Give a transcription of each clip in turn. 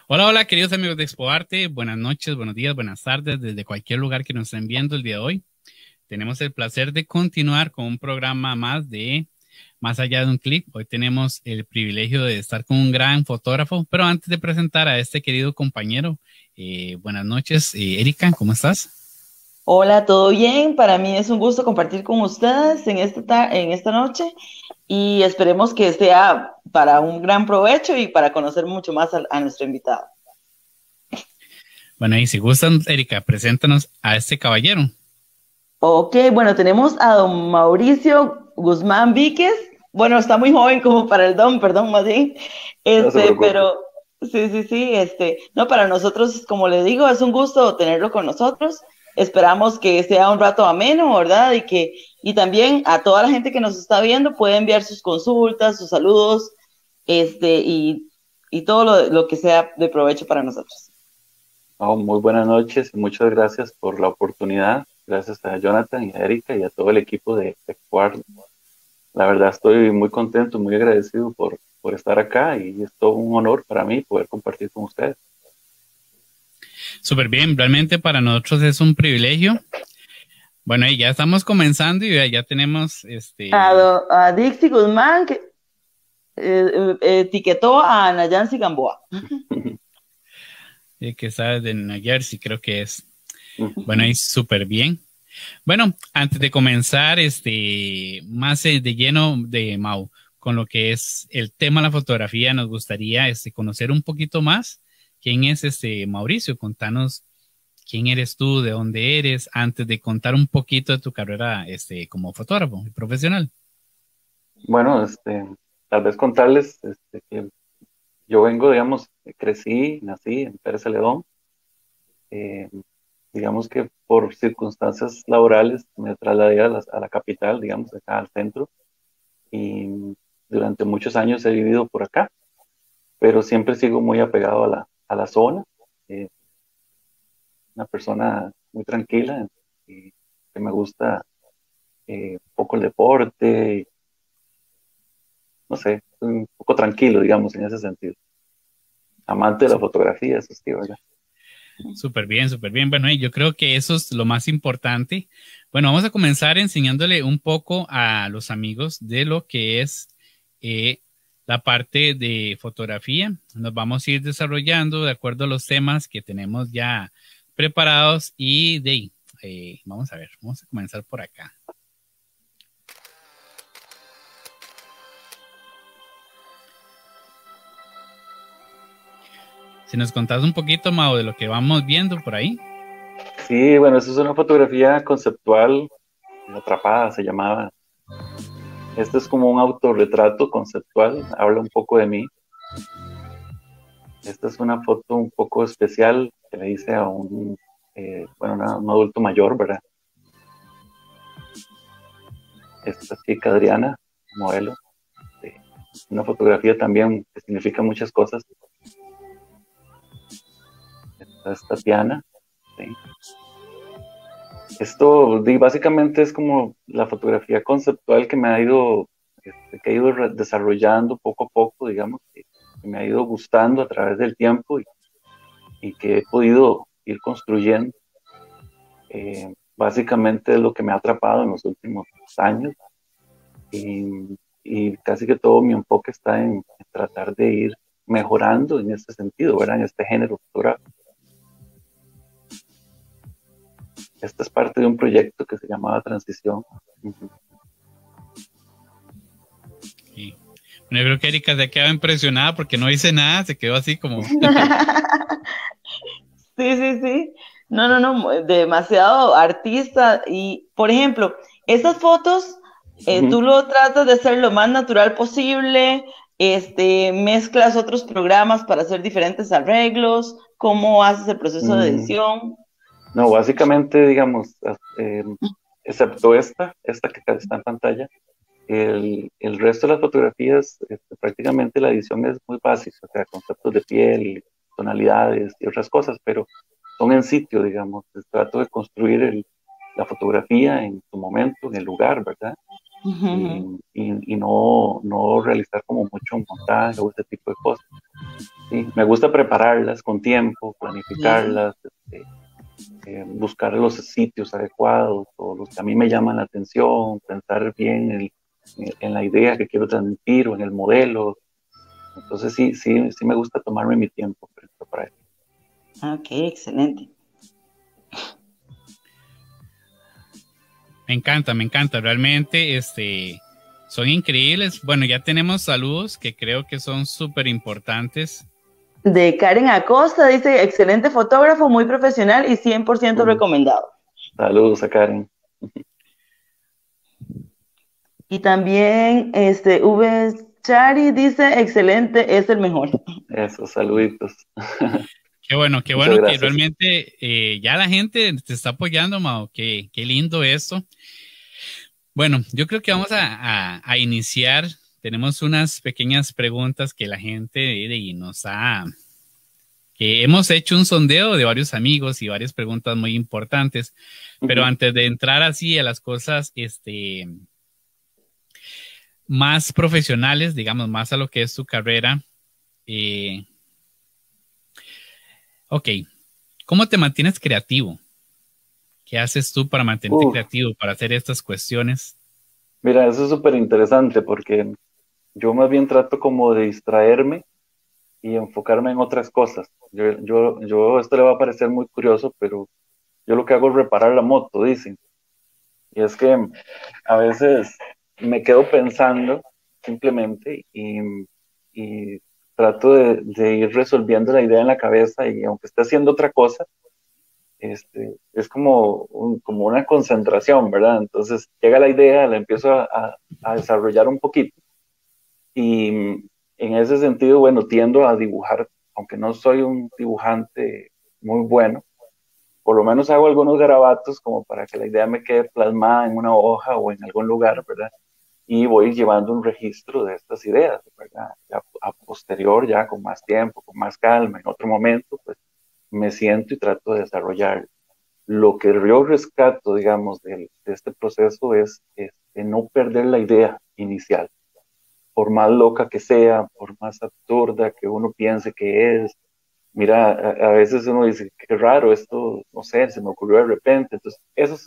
Hola, hola, queridos amigos de ExpoArte. Buenas noches, buenos días, buenas tardes, desde cualquier lugar que nos estén viendo el día de hoy. Tenemos el placer de continuar con un programa más de Más allá de un clic. Hoy tenemos el privilegio de estar con un gran fotógrafo, pero antes de presentar a este querido compañero, buenas noches, Erika, ¿cómo estás? Hola, ¿todo bien? Para mí es un gusto compartir con ustedes en esta noche y esperemos que sea para un gran provecho y para conocer mucho más a nuestro invitado. Bueno, y si gustan, Erika, preséntanos a este caballero. Ok, bueno, tenemos a don Mauricio Guzmán Víquez. Bueno, está muy joven como para el don, perdón, más bien. No se preocupe. Pero sí, no, para nosotros, como le digo, es un gusto tenerlo con nosotros. Esperamos que sea un rato ameno, ¿verdad? Y también a toda la gente que nos está viendo puede enviar sus consultas, sus saludos, este, y, y todo lo que sea de provecho para nosotros. Muy buenas noches y muchas gracias por la oportunidad. Gracias a Jonathan y a Erika y a todo el equipo de Cuar. La verdad estoy muy contento, muy agradecido por estar acá y es todo un honor para mí poder compartir con ustedes. Súper bien, realmente para nosotros es un privilegio. Bueno, y ya estamos comenzando y ya tenemos A Dixie Guzmán, que etiquetó a Nayansi Gamboa. que está de New Jersey, creo que es. Bueno, Ujú. ahí súper bien. Bueno, antes de comenzar, más de lleno de Mau, con lo que es el tema de la fotografía, nos gustaría conocer un poquito más quién es Mauricio. Contanos quién eres tú, de dónde eres, antes de contar un poquito de tu carrera como fotógrafo y profesional. Bueno, tal vez contarles que yo vengo, digamos, crecí, nací en Pérez Celedón. Eh, digamos que por circunstancias laborales me trasladé a la capital, digamos, acá al centro, y durante muchos años he vivido por acá, pero siempre sigo muy apegado a la zona, eh, una persona muy tranquila y que me gusta un poco el deporte, y, no sé, un poco tranquilo, digamos, en ese sentido. Amante de la Sú- fotografía, eso sí, ¿verdad? Súper bien, súper bien. Bueno, y yo creo que eso es lo más importante. Bueno, vamos a comenzar enseñándole un poco a los amigos de lo que es eh, la parte de fotografía. Nos vamos a ir desarrollando de acuerdo a los temas que tenemos ya preparados y de ahí, vamos a ver, vamos a comenzar por acá. Si nos contás un poquito, Mau, de lo que vamos viendo por ahí. Sí, bueno, eso es una fotografía conceptual, atrapada se llamaba. Este es como un autorretrato conceptual, habla un poco de mí. Esta es una foto un poco especial que le hice a bueno, un adulto mayor, ¿verdad? Esta chica Adriana, modelo. eh, una fotografía también que significa muchas cosas. Esta es Tatiana, ¿sí? Esto básicamente es como la fotografía conceptual que me ha ido, que he ido desarrollando poco a poco, digamos, que me ha ido gustando a través del tiempo y que he podido ir construyendo. Básicamente es lo que me ha atrapado en los últimos años y casi que todo mi enfoque está en tratar de ir mejorando en este sentido, ¿verdad? En este género fotográfico. Esta es parte de un proyecto que se llamaba Transición. Ujú. Y, bueno, yo creo que Erika se ha quedado impresionada porque no dice nada, se quedó así como. Sí. No, demasiado artista. Y, por ejemplo, esas fotos, Ujú. tú lo tratas de hacer lo más natural posible, mezclas otros programas para hacer diferentes arreglos, cómo haces el proceso de Mm, edición. no, básicamente, digamos, excepto esta que acá está en pantalla, el resto de las fotografías, prácticamente la edición es muy básica, o sea, conceptos de piel, tonalidades y otras cosas, pero son en sitio, digamos. Trato de construir la fotografía en su momento, en el lugar, ¿verdad? Y, Ujú. y no realizar como mucho montaje o ese tipo de cosas. Sí, me gusta prepararlas con tiempo, planificarlas, buscar los sitios adecuados o los que a mí me llaman la atención, pensar bien en la idea que quiero transmitir o en el modelo. Entonces sí me gusta tomarme mi tiempo para eso. Ok, excelente. Me encanta, realmente, son increíbles. Bueno, ya tenemos saludos que creo que son súper importantes. De Karen Acosta, dice, excelente fotógrafo, muy profesional y 100% recomendado. Saludos a Karen. Y también, V. Chari dice, excelente, es el mejor. Eso, saluditos. Qué bueno que realmente ya la gente te está apoyando, Mao. Qué lindo eso. Bueno, yo creo que vamos a iniciar. Tenemos unas pequeñas preguntas que la gente que hemos hecho un sondeo de varios amigos y varias preguntas muy importantes. Pero antes de entrar así a las cosas, más profesionales, digamos, más a lo que es tu carrera. Ok, ¿cómo te mantienes creativo? ¿Qué haces tú para mantenerte creativo, para hacer estas cuestiones? Mira, eso es súper interesante porque yo más bien trato como de distraerme y enfocarme en otras cosas. Esto le va a parecer muy curioso, pero yo lo que hago es reparar la moto, dicen. Y es que a veces me quedo pensando simplemente y trato de ir resolviendo la idea en la cabeza y aunque esté haciendo otra cosa, es como una concentración, ¿verdad? Entonces llega la idea, la empiezo a desarrollar un poquito y en ese sentido, bueno, tiendo a dibujar, aunque no soy un dibujante muy bueno, por lo menos hago algunos garabatos como para que la idea me quede plasmada en una hoja o en algún lugar, ¿verdad? Y voy llevando un registro de estas ideas, ¿verdad? Ya a posterior, ya con más tiempo, con más calma, en otro momento, pues me siento y trato de desarrollar. Lo que yo rescato, digamos, de este proceso es no perder la idea inicial, por más loca que sea, por más absurda que uno piense que es. Mira, a veces uno dice, qué raro, esto, no sé, se me ocurrió de repente. Entonces,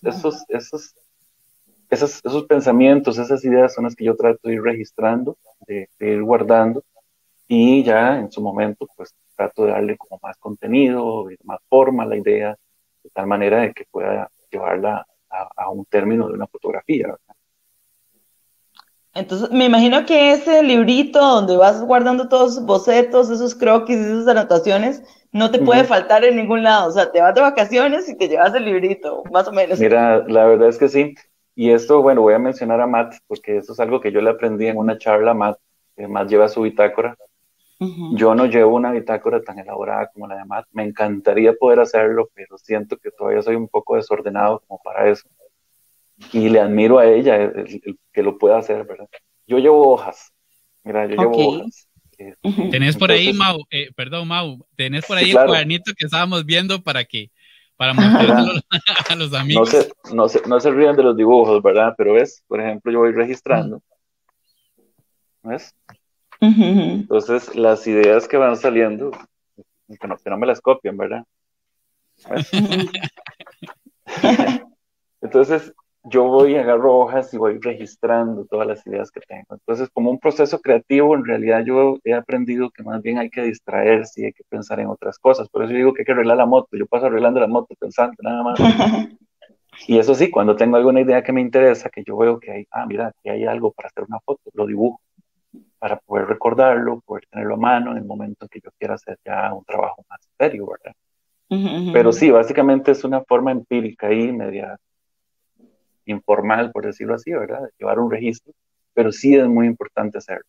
esos pensamientos, esas ideas son las que yo trato de ir registrando, de ir guardando, y ya en su momento, pues trato de darle como más contenido, más forma a la idea, de tal manera de que pueda llevarla a un término de una fotografía, ¿verdad? Entonces, me imagino que ese librito donde vas guardando todos esos bocetos, esos croquis, esas anotaciones, no te puede faltar en ningún lado. O sea, te vas de vacaciones y te llevas el librito, más o menos. Mira, la verdad es que sí. Y esto, bueno, voy a mencionar a Matt, porque eso es algo que yo le aprendí en una charla a Matt. Matt lleva su bitácora. Yo no llevo una bitácora tan elaborada como la de Matt. Me encantaría poder hacerlo, pero siento que todavía soy un poco desordenado como para eso. Y le admiro a ella el que lo pueda hacer, ¿verdad? Yo llevo hojas. Mira, yo llevo hojas. Tenés por ahí, Mau, perdón, Mau, tenés por ahí sí, el cuadernito que estábamos viendo para mostrárselo a los amigos. No se rían de los dibujos, ¿verdad? Pero ves, por ejemplo, yo voy registrando. ¿Ves? Entonces, las ideas que van saliendo, que no me las copian, ¿verdad? ¿Ves? Entonces, yo voy, agarro hojas y voy registrando todas las ideas que tengo. Entonces, como un proceso creativo, en realidad yo he aprendido que más bien hay que distraerse y hay que pensar en otras cosas. Por eso yo digo que hay que arreglar la moto. Yo paso arreglando la moto pensando nada más. Y eso sí, cuando tengo alguna idea que me interesa, que yo veo que hay, mira, que hay algo para hacer una foto, lo dibujo para poder recordarlo, poder tenerlo a mano en el momento en que yo quiera hacer ya un trabajo más serio, ¿verdad? Pero sí, básicamente es una forma empírica y media informal, por decirlo así, ¿verdad? De llevar un registro, pero sí es muy importante hacerlo.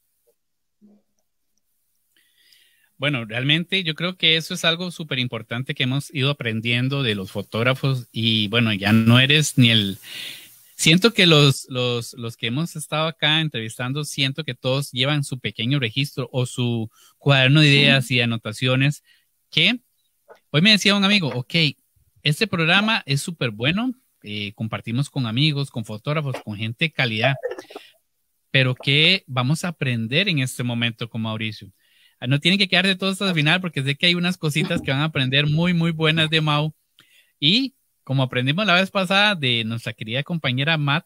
Bueno, realmente yo creo que eso es algo súper importante que hemos ido aprendiendo de los fotógrafos y bueno, ya no eres ni el... Siento que los que hemos estado acá entrevistando, siento que todos llevan su pequeño registro o su cuaderno de ideas y anotaciones que hoy me decía un amigo, ok, este programa es súper bueno, compartimos con amigos, con fotógrafos, con gente de calidad, pero ¿qué vamos a aprender en este momento con Mauricio? No tienen que quedarse todos hasta el final porque sé que hay unas cositas que van a aprender muy, muy buenas de Mau. Y como aprendimos la vez pasada de nuestra querida compañera Matt,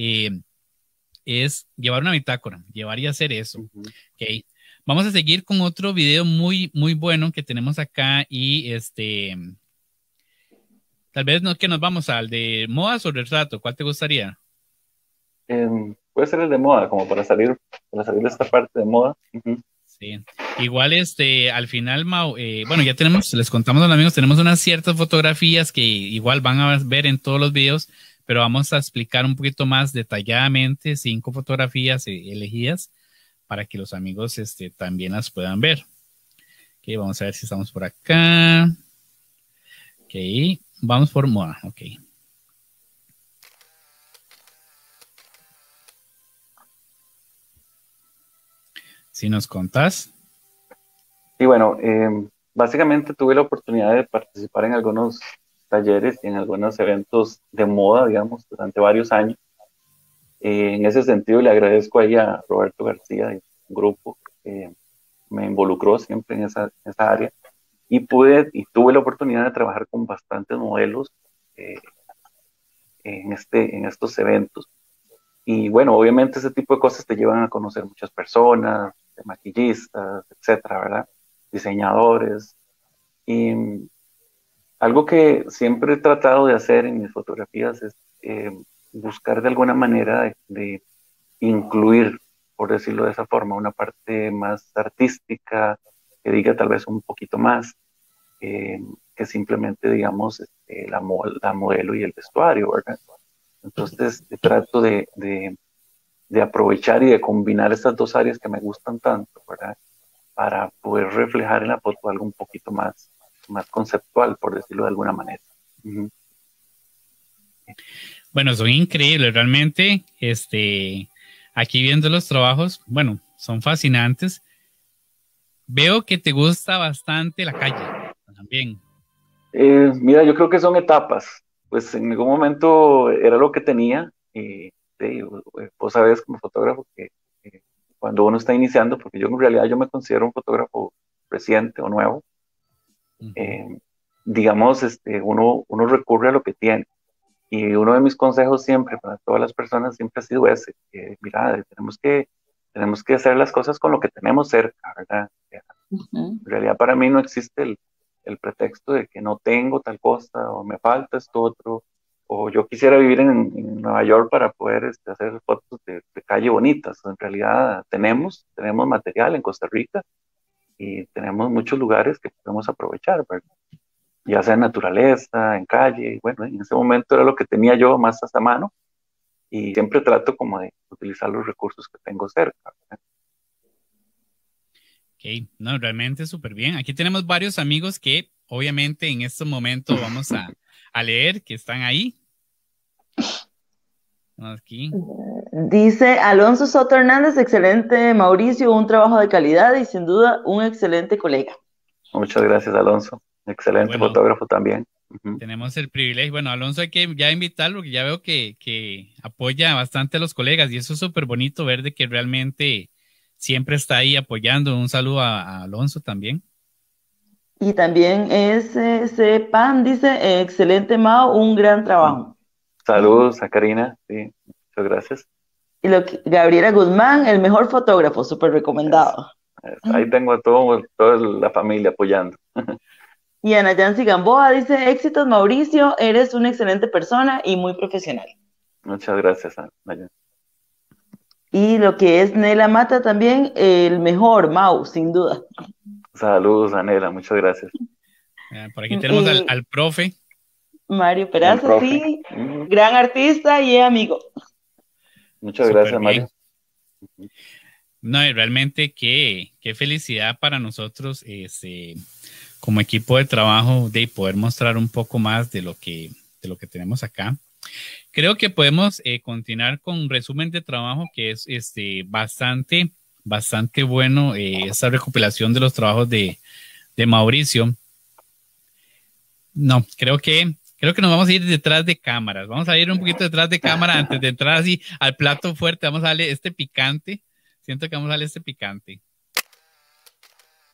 es llevar una bitácora, llevar y hacer eso. Okay. Vamos a seguir con otro video muy, muy bueno que tenemos acá y tal vez no que nos vamos al de moda o retrato. ¿Cuál te gustaría? Puede ser el de moda, como para salir de esta parte de moda. Sí. Igual al final, Mau, bueno, ya tenemos, les contamos a los amigos, tenemos unas ciertas fotografías que igual van a ver en todos los videos, pero vamos a explicar un poquito más detalladamente 5 fotografías elegidas para que los amigos también las puedan ver. Ok, vamos a ver si estamos por acá. Ok, vamos por moda, ok. Si nos contás. Y bueno, básicamente tuve la oportunidad de participar en algunos talleres y en algunos eventos de moda, digamos, durante varios años. En ese sentido, le agradezco ahí a Roberto García y un grupo que me involucró siempre en esa área y tuve la oportunidad de trabajar con bastantes modelos en estos eventos. Y bueno, obviamente ese tipo de cosas te llevan a conocer muchas personas, maquillistas, etcétera, ¿verdad? Diseñadores. Y algo que siempre he tratado de hacer en mis fotografías es buscar de alguna manera de incluir, por decirlo de esa forma, una parte más artística, que diga tal vez un poquito más, que simplemente, digamos, la modelo y el vestuario, ¿verdad? Entonces trato de aprovechar y de combinar estas dos áreas que me gustan tanto, ¿verdad? Para poder reflejar en la foto algo un poquito más conceptual, por decirlo de alguna manera. Bueno, son increíbles, realmente, aquí viendo los trabajos, bueno, son fascinantes. Veo que te gusta bastante la calle, también. Mira, yo creo que son etapas, pues en algún momento era lo que tenía, y vos sabés como fotógrafo que cuando uno está iniciando, porque yo en realidad yo me considero un fotógrafo reciente o nuevo, digamos, uno recurre a lo que tiene. Y uno de mis consejos siempre para todas las personas siempre ha sido ese, que mira, tenemos que hacer las cosas con lo que tenemos cerca, ¿verdad? En realidad para mí no existe el pretexto de que no tengo tal cosa, o me falta esto otro, o yo quisiera vivir en Nueva York para poder hacer fotos de calle bonitas. En realidad tenemos material en Costa Rica y tenemos muchos lugares que podemos aprovechar, ¿verdad? Ya sea en naturaleza, en calle, y bueno, en ese momento era lo que tenía yo más hasta mano, y siempre trato como de utilizar los recursos que tengo cerca, ¿verdad? Ok, no, realmente súper bien. Aquí tenemos varios amigos que obviamente en este momento vamos a leer, que están ahí. Aquí. Dice Alonso Soto Hernández, excelente Mauricio, un trabajo de calidad y sin duda un excelente colega. Muchas gracias, Alonso. Excelente fotógrafo también. Tenemos el privilegio. Bueno, Alonso hay que ya invitarlo, porque ya veo que apoya bastante a los colegas y eso es súper bonito ver de que realmente siempre está ahí apoyando. Un saludo a Alonso también. Y también Pan dice, excelente Mao, un gran trabajo. Saludos a Karina, sí, muchas gracias. Y Gabriela Guzmán, el mejor fotógrafo, súper recomendado. Ahí tengo a toda la familia apoyando. Y Ana Yancy Gamboa dice, éxitos Mauricio, eres una excelente persona y muy profesional. Muchas gracias, Ana. Y lo que es Nela Mata también, el mejor Mau, sin duda. Saludos, Anela, muchas gracias. Por aquí tenemos al profe. Mario Peraza, sí, gran artista y amigo. Muchas gracias, Mario. No, realmente qué felicidad para nosotros como equipo de trabajo de poder mostrar un poco más de lo que tenemos acá. Creo que podemos continuar con un resumen de trabajo que es bastante bueno, esta recopilación de los trabajos de Mauricio. No, creo que nos vamos a ir detrás de cámaras. Vamos a ir un poquito detrás de cámara antes de entrar así al plato fuerte. Vamos a darle este picante. Siento que vamos a darle este picante.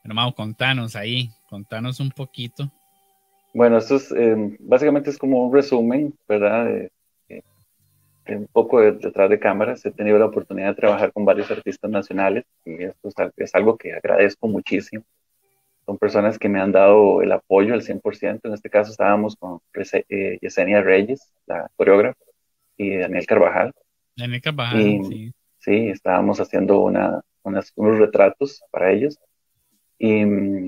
Pero Mau, contanos un poquito. Bueno, esto es, básicamente es como un resumen, ¿verdad? Un poco detrás de cámaras. He tenido la oportunidad de trabajar con varios artistas nacionales y esto es algo que agradezco muchísimo. Son personas que me han dado el apoyo al 100%. En este caso estábamos con Yesenia Reyes, la coreógrafa, y Daniel Carvajal. Daniel Carvajal, Y sí. sí, estábamos haciendo unos retratos para ellos. Y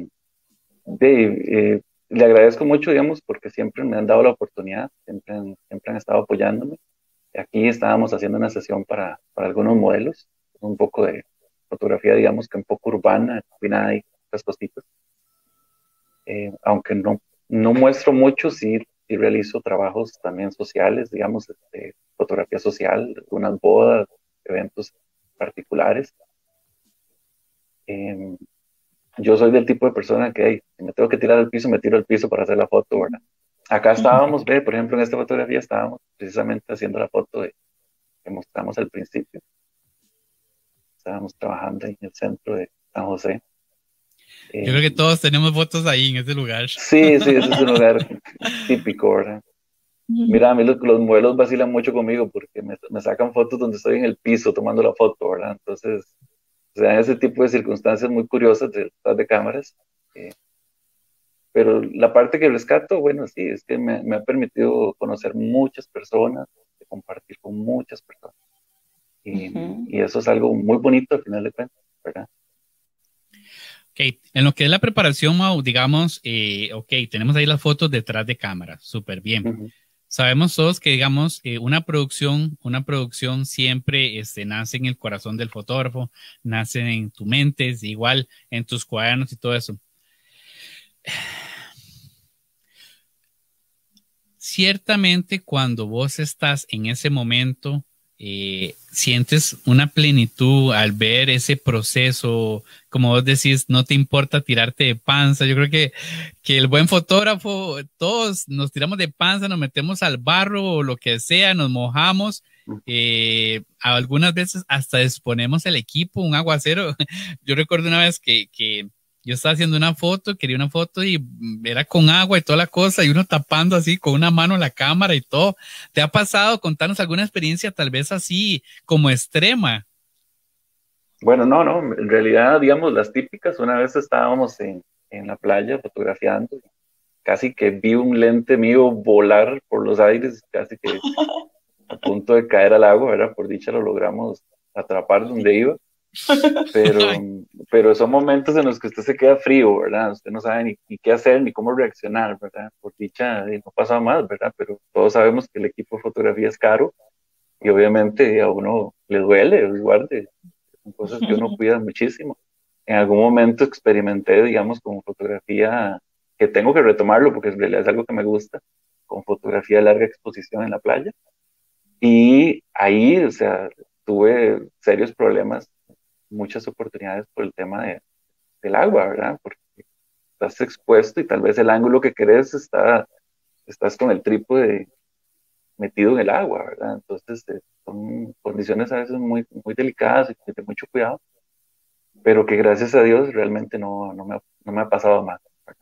le agradezco mucho, digamos, porque siempre me han dado la oportunidad, siempre han estado apoyándome. Aquí estábamos haciendo una sesión para algunos modelos, un poco de fotografía, digamos, que un poco urbana, combinada y otras cositas. Aunque no muestro mucho, sí realizo trabajos también sociales, digamos, fotografía social, algunas bodas, eventos particulares. Eh, yo soy del tipo de persona que si me tengo que tirar al piso, me tiro al piso para hacer la foto, ¿verdad? Acá estábamos, por ejemplo, en esta fotografía estábamos precisamente haciendo la foto que mostramos al principio. Estábamos trabajando en el centro de San José. Yo creo que todos tenemos fotos ahí en ese lugar. Sí, ese es un lugar típico, ¿verdad? Mira, a mí los modelos vacilan mucho conmigo porque me sacan fotos donde estoy en el piso tomando la foto, ¿verdad? Entonces, o sea, ese tipo de circunstancias muy curiosas detrás de cámaras. Pero la parte que rescato, bueno, sí, es que me ha permitido conocer muchas personas, compartir con muchas personas. Y eso es algo muy bonito al final de cuentas, ¿verdad? Ok, en lo que es la preparación, Mau, digamos, ok, tenemos ahí las fotos detrás de cámara, súper bien. Sabemos todos que, digamos, una producción siempre nace en el corazón del fotógrafo, nace en tu mente, es igual en tus cuadernos y todo eso. Ciertamente, cuando vos estás en ese momento, sientes una plenitud al ver ese proceso, como vos decís, no te importa tirarte de panza. Yo creo que el buen fotógrafo, todos nos tiramos de panza, nos metemos al barro o lo que sea, nos mojamos. Algunas veces hasta exponemos el equipo, un aguacero. Yo recuerdo una vez que yo estaba haciendo una foto, quería una foto y era con agua y toda la cosa y uno tapando así con una mano la cámara y todo. ¿Te ha pasado? Contarnos alguna experiencia tal vez así como extrema. Bueno, no, en realidad, digamos, las típicas, una vez estábamos en la playa fotografiando, casi que vi un lente mío volar por los aires, casi que a punto de caer al agua, ¿verdad? Por dicha lo logramos atrapar donde iba. Pero son momentos en los que usted se queda frío, ¿verdad? Usted no sabe ni qué hacer, ni cómo reaccionar, ¿verdad? Por dicha no pasa más, ¿verdad? Pero todos sabemos que el equipo de fotografía es caro y obviamente a uno le duele, guarde, son cosas que uno cuida muchísimo. En algún momento experimenté, digamos, con fotografía, que tengo que retomarlo porque en realidad es algo que me gusta, con fotografía de larga exposición en la playa. Y ahí, o sea, tuve serios problemas, muchas oportunidades por el tema del agua, ¿verdad? Porque estás expuesto y tal vez el ángulo que querés estás con el trípode metido en el agua, ¿verdad? Entonces son condiciones a veces muy, muy delicadas y de mucho cuidado, pero que gracias a Dios realmente no me ha pasado más.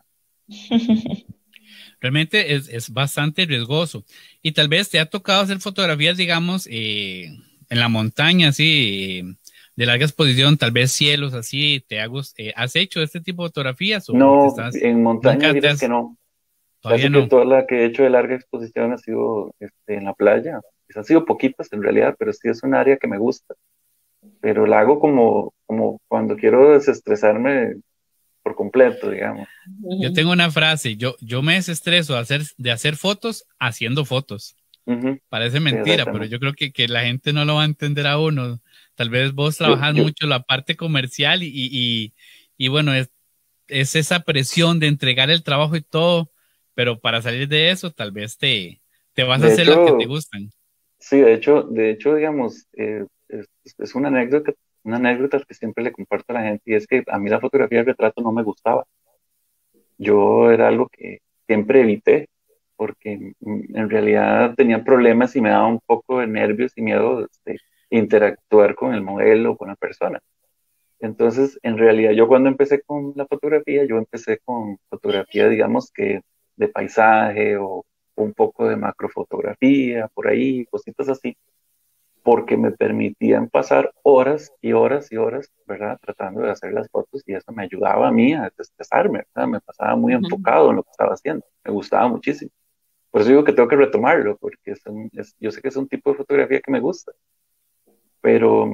Realmente es bastante riesgoso. Y tal vez te ha tocado hacer fotografías, digamos, en la montaña, así, de larga exposición, tal vez cielos, así. ¿Has hecho este tipo de fotografías? No, en montaña dirás que no. Todavía Casi que no. toda la que he hecho de larga exposición ha sido en la playa. Pues han sido poquitas en realidad, pero sí es un área que me gusta. Pero la hago como cuando quiero desestresarme por completo, digamos. Yo tengo una frase, yo me desestreso de hacer fotos haciendo fotos. Parece mentira, pero yo creo que la gente no lo va a entender a uno. Tal vez vos trabajas mucho la parte comercial y bueno, es esa presión de entregar el trabajo y todo, pero para salir de eso tal vez te vas a hacer las que te gustan. Sí, de hecho, digamos, es una anécdota que siempre le comparto a la gente y es que a mí la fotografía de retrato no me gustaba. Yo era algo que siempre evité porque en realidad tenía problemas y me daba un poco de nervios y miedo de interactuar con el modelo o con la persona. Entonces, en realidad, yo cuando empecé con la fotografía, yo empecé con fotografía, digamos que de paisaje o un poco de macrofotografía, por ahí, cositas así, porque me permitían pasar horas y horas y horas, ¿verdad? Tratando de hacer las fotos y eso me ayudaba a mí a desestresarme, ¿verdad? Me pasaba muy enfocado en lo que estaba haciendo, me gustaba muchísimo. Por eso digo que tengo que retomarlo, porque yo sé que es un tipo de fotografía que me gusta, pero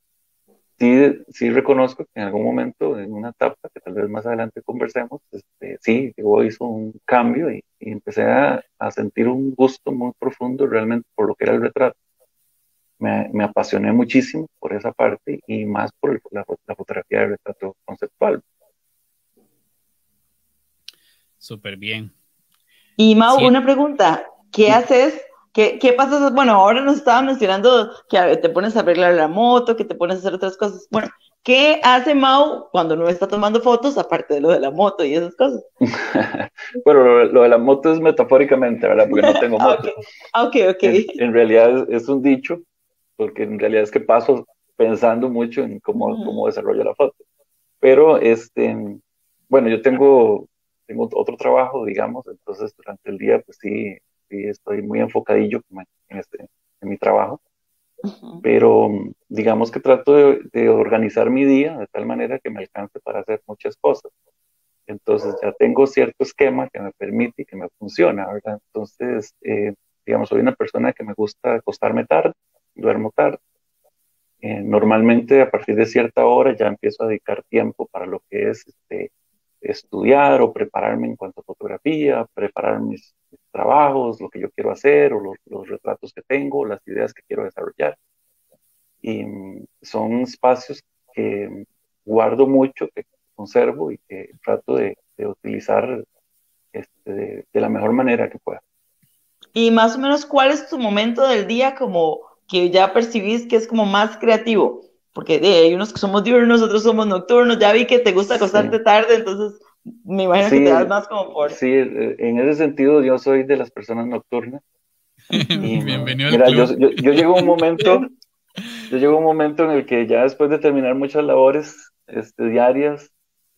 sí reconozco que en algún momento, en una etapa que tal vez más adelante conversemos, sí, yo hice un cambio y empecé a sentir un gusto muy profundo realmente por lo que era el retrato. Me apasioné muchísimo por esa parte y más por la fotografía de retrato conceptual. Súper bien. Y Mau, Sí, una pregunta, ¿qué haces? ¿Qué pasa? Bueno, ahora nos estaba mencionando que te pones a arreglar la moto, que te pones a hacer otras cosas. Bueno, ¿qué hace Mau cuando no está tomando fotos, aparte de lo de la moto y esas cosas? Bueno, lo de la moto es metafóricamente, ¿verdad? Porque no tengo Ah, ok, moto. ok, ok. En realidad es un dicho, porque en realidad es que paso pensando mucho en cómo desarrollo la foto. Pero, bueno, yo tengo otro trabajo, digamos, entonces durante el día, pues sí estoy muy enfocadillo como en mi trabajo, Ujú. pero digamos que trato de organizar mi día de tal manera que me alcance para hacer muchas cosas. Entonces ya tengo cierto esquema que me permite y que me funciona, ¿verdad? Entonces, digamos, soy una persona que me gusta acostarme tarde, duermo tarde. Normalmente a partir de cierta hora ya empiezo a dedicar tiempo para lo que es estudiar o prepararme en cuanto a fotografía, preparar mis trabajos, lo que yo quiero hacer o los retratos que tengo, las ideas que quiero desarrollar. Y son espacios que guardo mucho, que conservo y que trato de utilizar de la mejor manera que pueda. Y más o menos, ¿cuál es tu momento del día como que ya percibís que es como más creativo? Porque hay unos que somos diurnos, otros somos nocturnos. Ya vi que te gusta acostarte Sí, tarde, entonces me imagino que te das sí, más como por... sí, en ese sentido yo soy de las personas nocturnas y bienvenido al mira, club. yo llego a un momento, yo llego a un momento en el que ya después de terminar muchas labores diarias,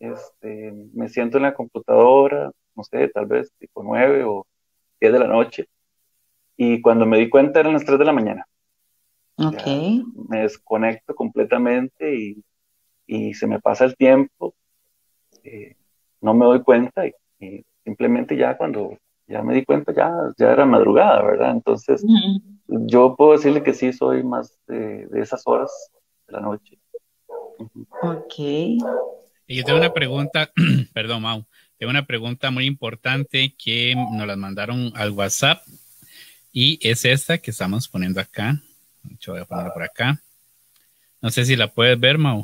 me siento en la computadora, no sé, tal vez tipo 9 o 10 de la noche, y cuando me di cuenta eran las 3 de la mañana. Ok. Ya me desconecto completamente y se me pasa el tiempo, eh, no me doy cuenta y simplemente ya cuando ya me di cuenta ya era madrugada, ¿verdad? Entonces Ujú. yo puedo decirle que sí soy más de esas horas de la noche. Ujú. Ok. Y yo tengo una pregunta, perdón, Mau, tengo una pregunta muy importante que nos la mandaron al WhatsApp y es esta que estamos poniendo acá. Yo voy a ponerla por acá. No sé si la puedes ver, Mau.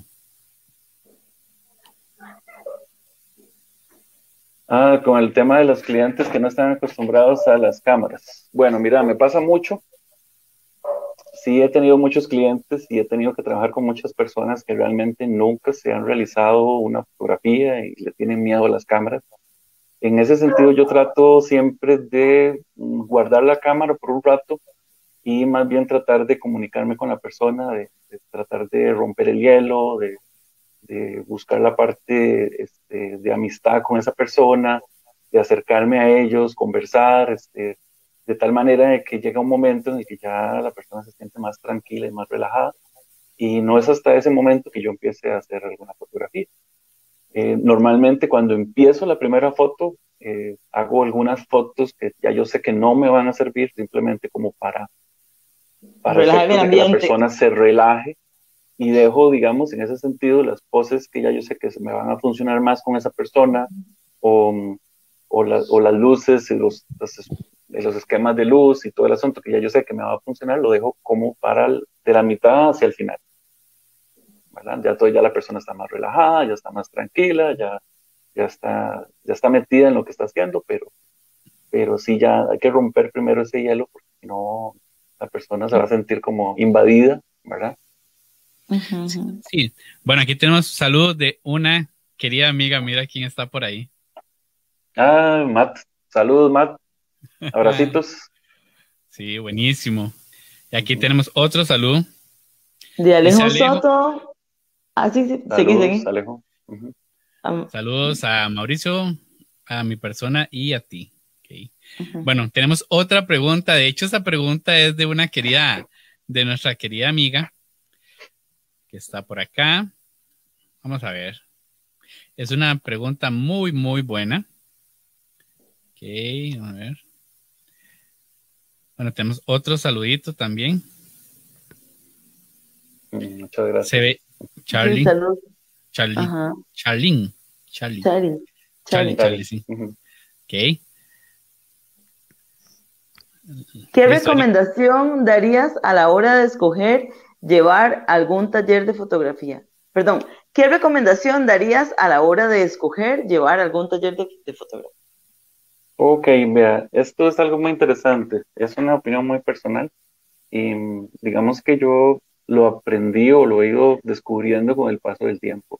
Con el tema de los clientes que no están acostumbrados a las cámaras. Bueno, mira, me pasa mucho. Sí, he tenido muchos clientes y he tenido que trabajar con muchas personas que realmente nunca se han realizado una fotografía y le tienen miedo a las cámaras. En ese sentido, yo trato siempre de guardar la cámara por un rato y más bien tratar de comunicarme con la persona, de tratar de romper el hielo, de buscar la parte de amistad con esa persona, de acercarme a ellos, conversar, de tal manera de que llega un momento en el que ya la persona se siente más tranquila y más relajada. Y no es hasta ese momento que yo empiece a hacer alguna fotografía. Normalmente cuando empiezo la primera foto, hago algunas fotos que ya yo sé que no me van a servir simplemente como para Relajar el efectos de que la ambiente. persona se relaje y dejo, digamos, en ese sentido, las poses que ya yo sé que se me van a funcionar más con esa persona o, o las luces y los esquemas de luz y todo el asunto que ya yo sé que me va a funcionar, lo dejo como de la mitad hacia el final. ¿Verdad? Ya la persona está más relajada, ya está más tranquila, ya está metida en lo que está haciendo, pero sí ya hay que romper primero ese hielo porque si no la persona se va a sentir como invadida, ¿verdad? Ujú. Sí. Bueno, aquí tenemos saludos de una querida amiga. Mira quién está por ahí. Matt, saludos, Matt, abracitos. Sí, buenísimo. Y aquí Ujú. tenemos otro saludo. De Dice Alejo Alejo, Soto. Ah, sí, sí, seguí, Saludos, seguí. Alejo. Ujú. Saludos a Mauricio, a mi persona y a ti. Ok. Ujú. Bueno, tenemos otra pregunta. De hecho, esta pregunta es de nuestra querida amiga que está por acá. Vamos a ver. Es una pregunta muy, muy buena. Ok, a ver. Bueno, tenemos otro saludito también. Muchas Se gracias. ve Sí, Charlie, salud. Charlie, Ajá. Charlene, Charlie, Chari, Charlie, Chari. Charlie, Dale. sí. Ujú. Ok, ¿Qué listo, Eric. recomendación darías a la hora de escoger llevar algún taller de fotografía? Perdón, ¿qué recomendación darías a la hora de escoger llevar algún taller de fotografía? Ok, vea, esto es algo muy interesante. Es una opinión muy personal y digamos que yo lo aprendí o lo he ido descubriendo con el paso del tiempo.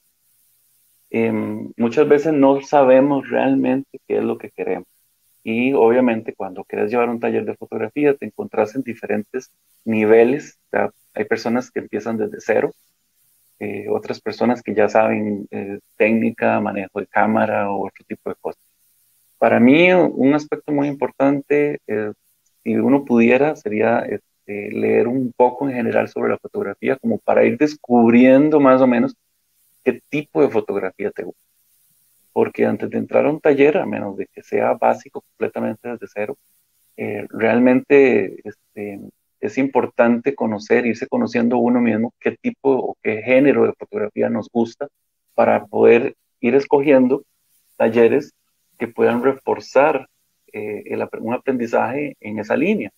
Muchas veces no sabemos realmente qué es lo que queremos. Y obviamente cuando quieres llevar un taller de fotografía te encontrás en diferentes niveles. O sea, hay personas que empiezan desde cero, otras personas que ya saben técnica, manejo de cámara o otro tipo de cosas. Para mí un aspecto muy importante, si uno pudiera, sería leer un poco en general sobre la fotografía, como para ir descubriendo más o menos qué tipo de fotografía te gusta. Porque antes de entrar a un taller, a menos de que sea básico completamente desde cero, realmente es importante conocer, irse conociendo uno mismo qué tipo o qué género de fotografía nos gusta para poder ir escogiendo talleres que puedan reforzar un aprendizaje en esa línea.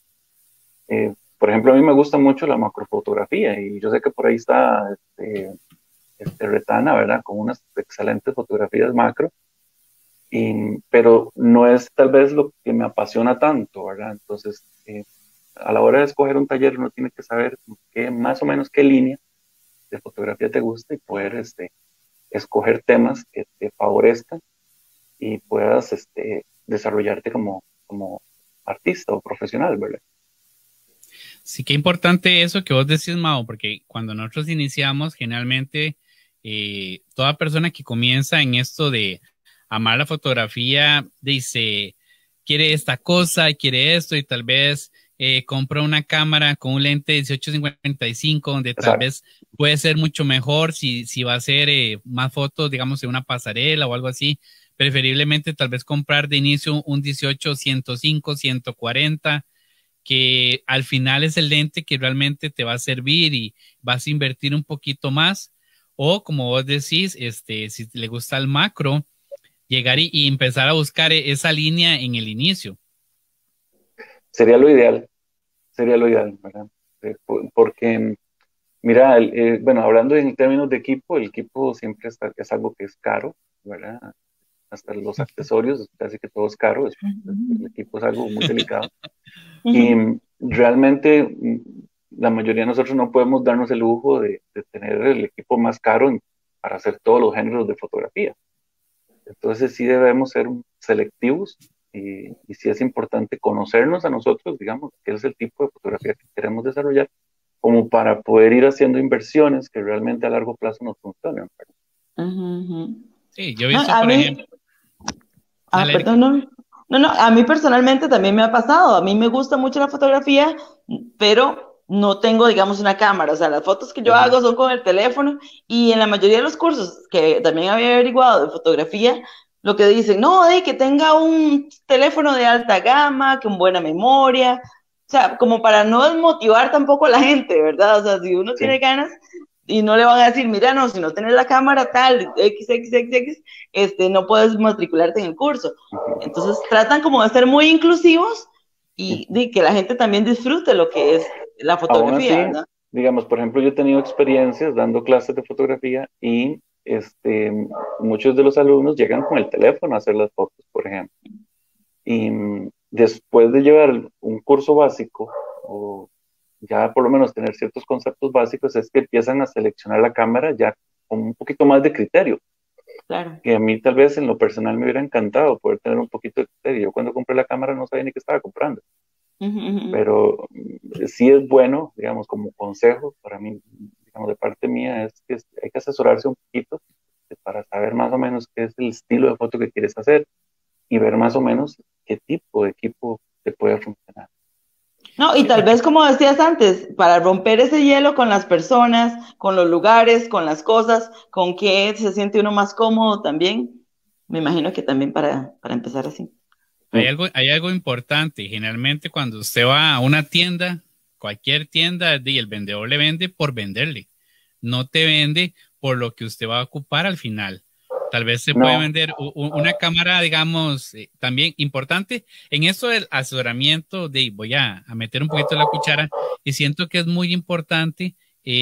Por ejemplo, a mí me gusta mucho la macrofotografía y yo sé que por ahí está Retana, ¿verdad? Con unas excelentes fotografías macro, pero no es tal vez lo que me apasiona tanto, ¿verdad? Entonces, a la hora de escoger un taller uno tiene que saber más o menos qué línea de fotografía te gusta y poder escoger temas que te favorezcan y puedas desarrollarte como artista o profesional, ¿verdad? Sí, qué importante eso que vos decís, Mao, porque cuando nosotros iniciamos, generalmente toda persona que comienza en esto de amar la fotografía dice, quiere esta cosa, quiere esto, y tal vez compra una cámara con un lente 18-55, donde tal Exacto. vez puede ser mucho mejor si va a hacer más fotos, digamos, en una pasarela o algo así. Preferiblemente tal vez comprar de inicio un 18-105, 140, que al final es el lente que realmente te va a servir y vas a invertir un poquito más. O como vos decís, si le gusta el macro, llegar y empezar a buscar esa línea en el inicio. Sería lo ideal, ¿verdad? Porque, mira, bueno, hablando en términos de equipo, el equipo siempre es algo que es caro, ¿verdad? Hasta los accesorios, casi que todo es caro, el equipo es algo muy delicado. Y realmente la mayoría de nosotros no podemos darnos el lujo de tener el equipo más caro para hacer todos los géneros de fotografía. Entonces sí debemos ser selectivos y sí es importante conocernos a nosotros, digamos, qué es el tipo de fotografía que queremos desarrollar, como para poder ir haciendo inversiones que realmente a largo plazo nos funcionen. Ujú, ujú. Sí, yo he No, visto, a por ejemplo, mí, dale, Erika. perdón, no. No, no, a mí personalmente también me ha pasado. A mí me gusta mucho la fotografía, pero no tengo, digamos, una cámara. O sea, las fotos que yo Ujú. hago son con el teléfono y en la mayoría de los cursos que también había averiguado de fotografía, lo que dicen, no, de que tenga un teléfono de alta gama, con buena memoria. O sea, como para no desmotivar tampoco a la gente, ¿verdad? O sea, si uno tiene Sí. ganas y no le van a decir, mira, no, si no tienes la cámara tal, XXXX, no puedes matricularte en el curso. Ujú. Entonces tratan como de ser muy inclusivos y Ujú. de que la gente también disfrute lo que es la Aún fotografía, así, ¿verdad? digamos, por ejemplo, yo he tenido experiencias dando clases de fotografía y muchos de los alumnos llegan con el teléfono a hacer las fotos, por ejemplo. Y después de llevar un curso básico o ya por lo menos tener ciertos conceptos básicos, es que empiezan a seleccionar la cámara ya con un poquito más de criterio. Claro. Que a mí tal vez en lo personal me hubiera encantado poder tener un poquito de criterio. Yo cuando compré la cámara no sabía ni qué estaba comprando, Uh -huh, uh -huh. pero sí es bueno, digamos, como consejo para mí, digamos, de parte mía, es que hay que asesorarse un poquito para saber más o menos qué es el estilo de foto que quieres hacer y ver más o menos qué tipo de equipo te puede funcionar. No, y tal vez como decías antes, para romper ese hielo con las personas, con los lugares, con las cosas, con qué se siente uno más cómodo también. Me imagino que también para empezar así. Hay algo importante. Generalmente cuando usted va a una tienda, cualquier tienda, y el vendedor le vende por venderle. No te vende por lo que usted va a ocupar al final. Tal vez se puede vender una cámara, digamos, también importante. En eso del asesoramiento, voy a meter un poquito la cuchara y siento que es muy importante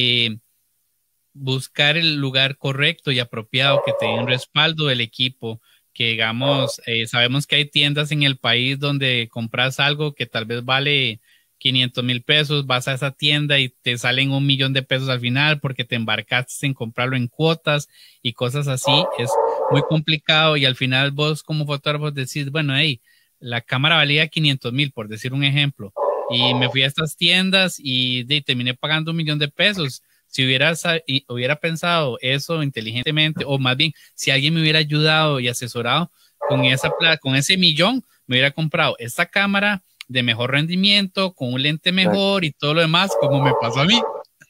buscar el lugar correcto y apropiado que te den respaldo del equipo, que digamos, sabemos que hay tiendas en el país donde compras algo que tal vez vale 500,000 pesos, vas a esa tienda y te salen 1,000,000 de pesos al final porque te embarcaste en comprarlo en cuotas y cosas así. Es muy complicado y al final vos como fotógrafo decís, bueno, hey, la cámara valía 500,000 por decir un ejemplo y me fui a estas tiendas y terminé pagando 1,000,000 de pesos. Si hubiera pensado eso inteligentemente, o más bien, si alguien me hubiera ayudado y asesorado con con ese 1,000,000, me hubiera comprado esta cámara de mejor rendimiento, con un lente mejor y todo lo demás, como me pasó a mí.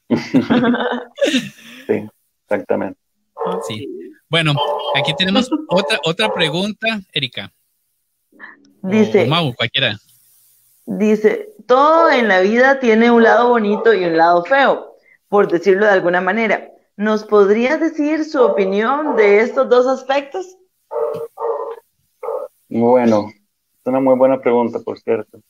Sí, exactamente. Sí. Bueno, aquí tenemos otra pregunta, Erika. Dice, o Mau, cualquiera. Dice, todo en la vida tiene un lado bonito y un lado feo, por decirlo de alguna manera. ¿Nos podría decir su opinión de estos dos aspectos? Bueno, es una muy buena pregunta, por cierto.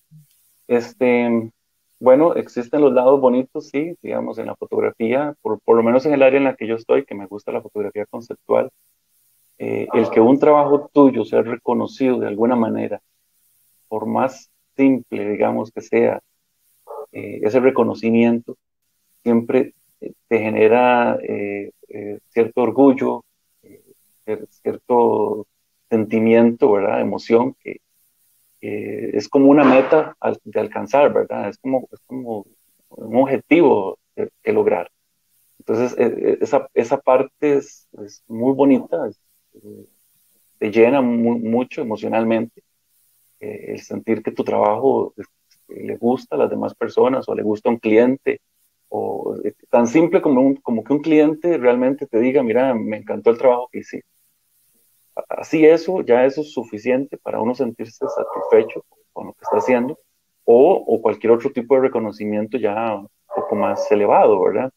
Bueno, existen los lados bonitos, sí, digamos, en la fotografía, por lo menos en el área en la que yo estoy, que me gusta la fotografía conceptual. El que un trabajo tuyo sea reconocido de alguna manera, por más simple, digamos, que sea, ese reconocimiento siempre te genera cierto orgullo, cierto sentimiento, ¿verdad? Emoción, que es como una meta de alcanzar, ¿verdad? Es como un objetivo que lograr. Entonces, esa parte es muy bonita, te llena mucho emocionalmente, el sentir que tu trabajo le gusta a las demás personas o le gusta a un cliente, o tan simple como que un cliente realmente te diga, mira, me encantó el trabajo que hiciste. Así eso es suficiente para uno sentirse satisfecho con lo que está haciendo, o cualquier otro tipo de reconocimiento ya un poco más elevado, ¿verdad?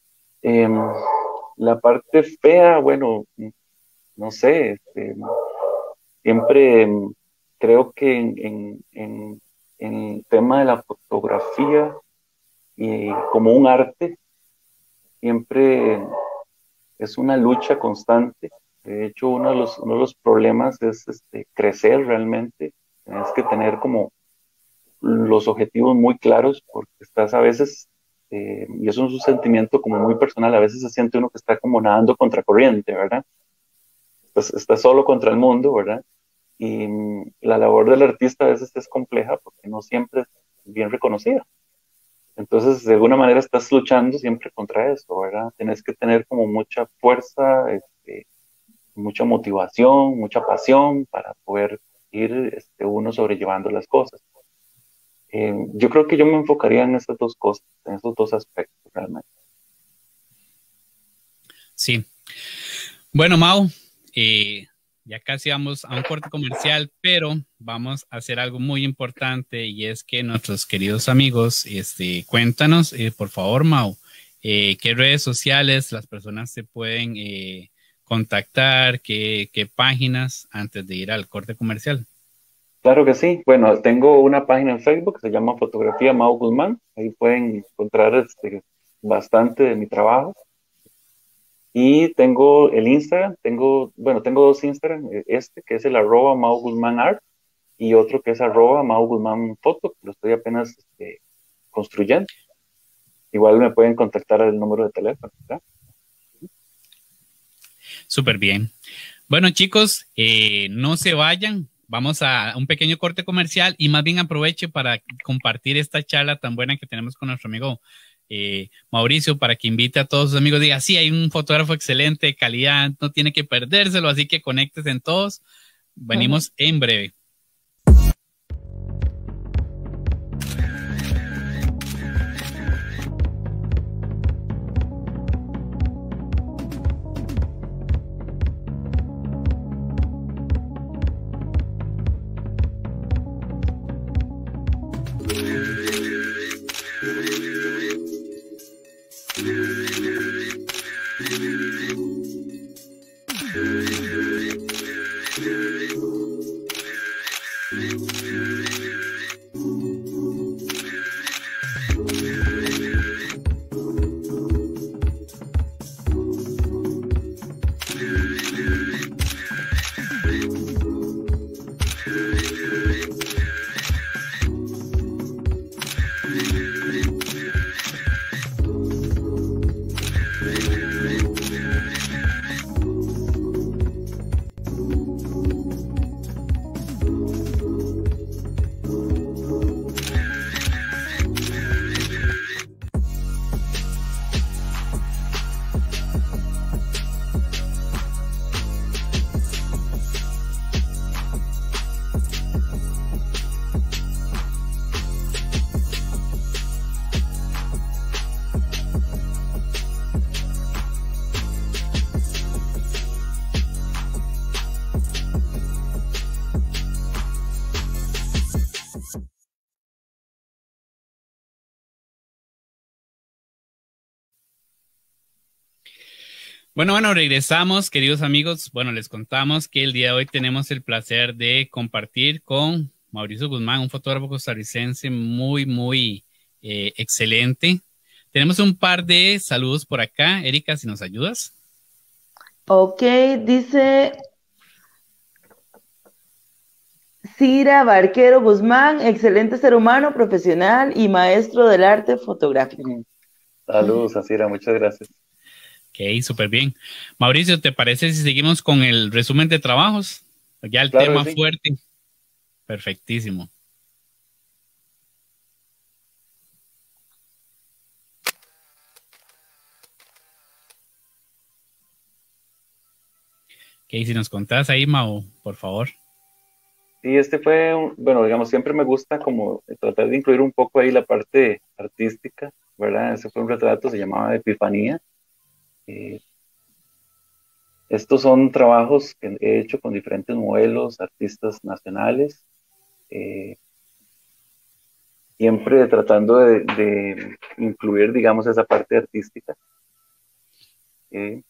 La parte fea, bueno, no sé, siempre creo que en el tema de la fotografía y como un arte, siempre es una lucha constante. De hecho, uno de los problemas es crecer realmente. Tienes que tener como los objetivos muy claros porque estás a veces, y eso es un sentimiento como muy personal, a veces se siente uno que está como nadando contra corriente, ¿verdad? Estás solo contra el mundo, ¿verdad? Y la labor del artista a veces es compleja porque no siempre es bien reconocida. Entonces, de alguna manera estás luchando siempre contra eso, ¿verdad? Tienes que tener como mucha fuerza, mucha motivación, mucha pasión para poder ir uno sobrellevando las cosas. Yo creo que yo me enfocaría en esas dos cosas, en esos dos aspectos realmente. Sí. Bueno, Mau, ya casi vamos a un corte comercial, pero vamos a hacer algo muy importante y es que nuestros queridos amigos, cuéntanos, por favor, Mau, qué redes sociales las personas se pueden contactar, qué páginas antes de ir al corte comercial. Claro que sí. Bueno, tengo una página en Facebook que se llama Fotografía Mau Guzmán. Ahí pueden encontrar bastante de mi trabajo. Y tengo el Instagram, tengo dos Instagram, que es el @Mau Guzmán Art y otro que es @Mau Guzmán Foto, que lo estoy apenas construyendo. Igual me pueden contactar al número de teléfono, ¿verdad? Súper bien. Bueno, chicos, no se vayan. Vamos a un pequeño corte comercial y más bien aproveche para compartir esta charla tan buena que tenemos con nuestro amigo Mauricio, para que invite a todos sus amigos, diga, sí, hay un fotógrafo excelente, de calidad, no tiene que perdérselo, así que conéctense en todos. Venimos en breve. Bueno, regresamos, queridos amigos. Bueno, les contamos que el día de hoy tenemos el placer de compartir con Mauricio Guzmán, un fotógrafo costarricense muy excelente. Tenemos un par de saludos por acá. Erika, si nos ayudas. Ok, dice Cira Barquero Guzmán, excelente ser humano, profesional y maestro del arte fotográfico. Saludos, Asira, muchas gracias. Ok, súper bien. Mauricio, ¿te parece si seguimos con el resumen de trabajos? Ya el Claro, tema sí. fuerte. Perfectísimo. Ok, si nos contás ahí, Mau, por favor. Sí, este fue, bueno, digamos, siempre me gusta como tratar de incluir un poco ahí la parte artística, ¿verdad? Ese fue un retrato, se llamaba Epifanía. Eh, Estos son trabajos que he hecho con diferentes modelos, artistas nacionales, eh, siempre tratando de incluir, digamos, esa parte artística. Eh,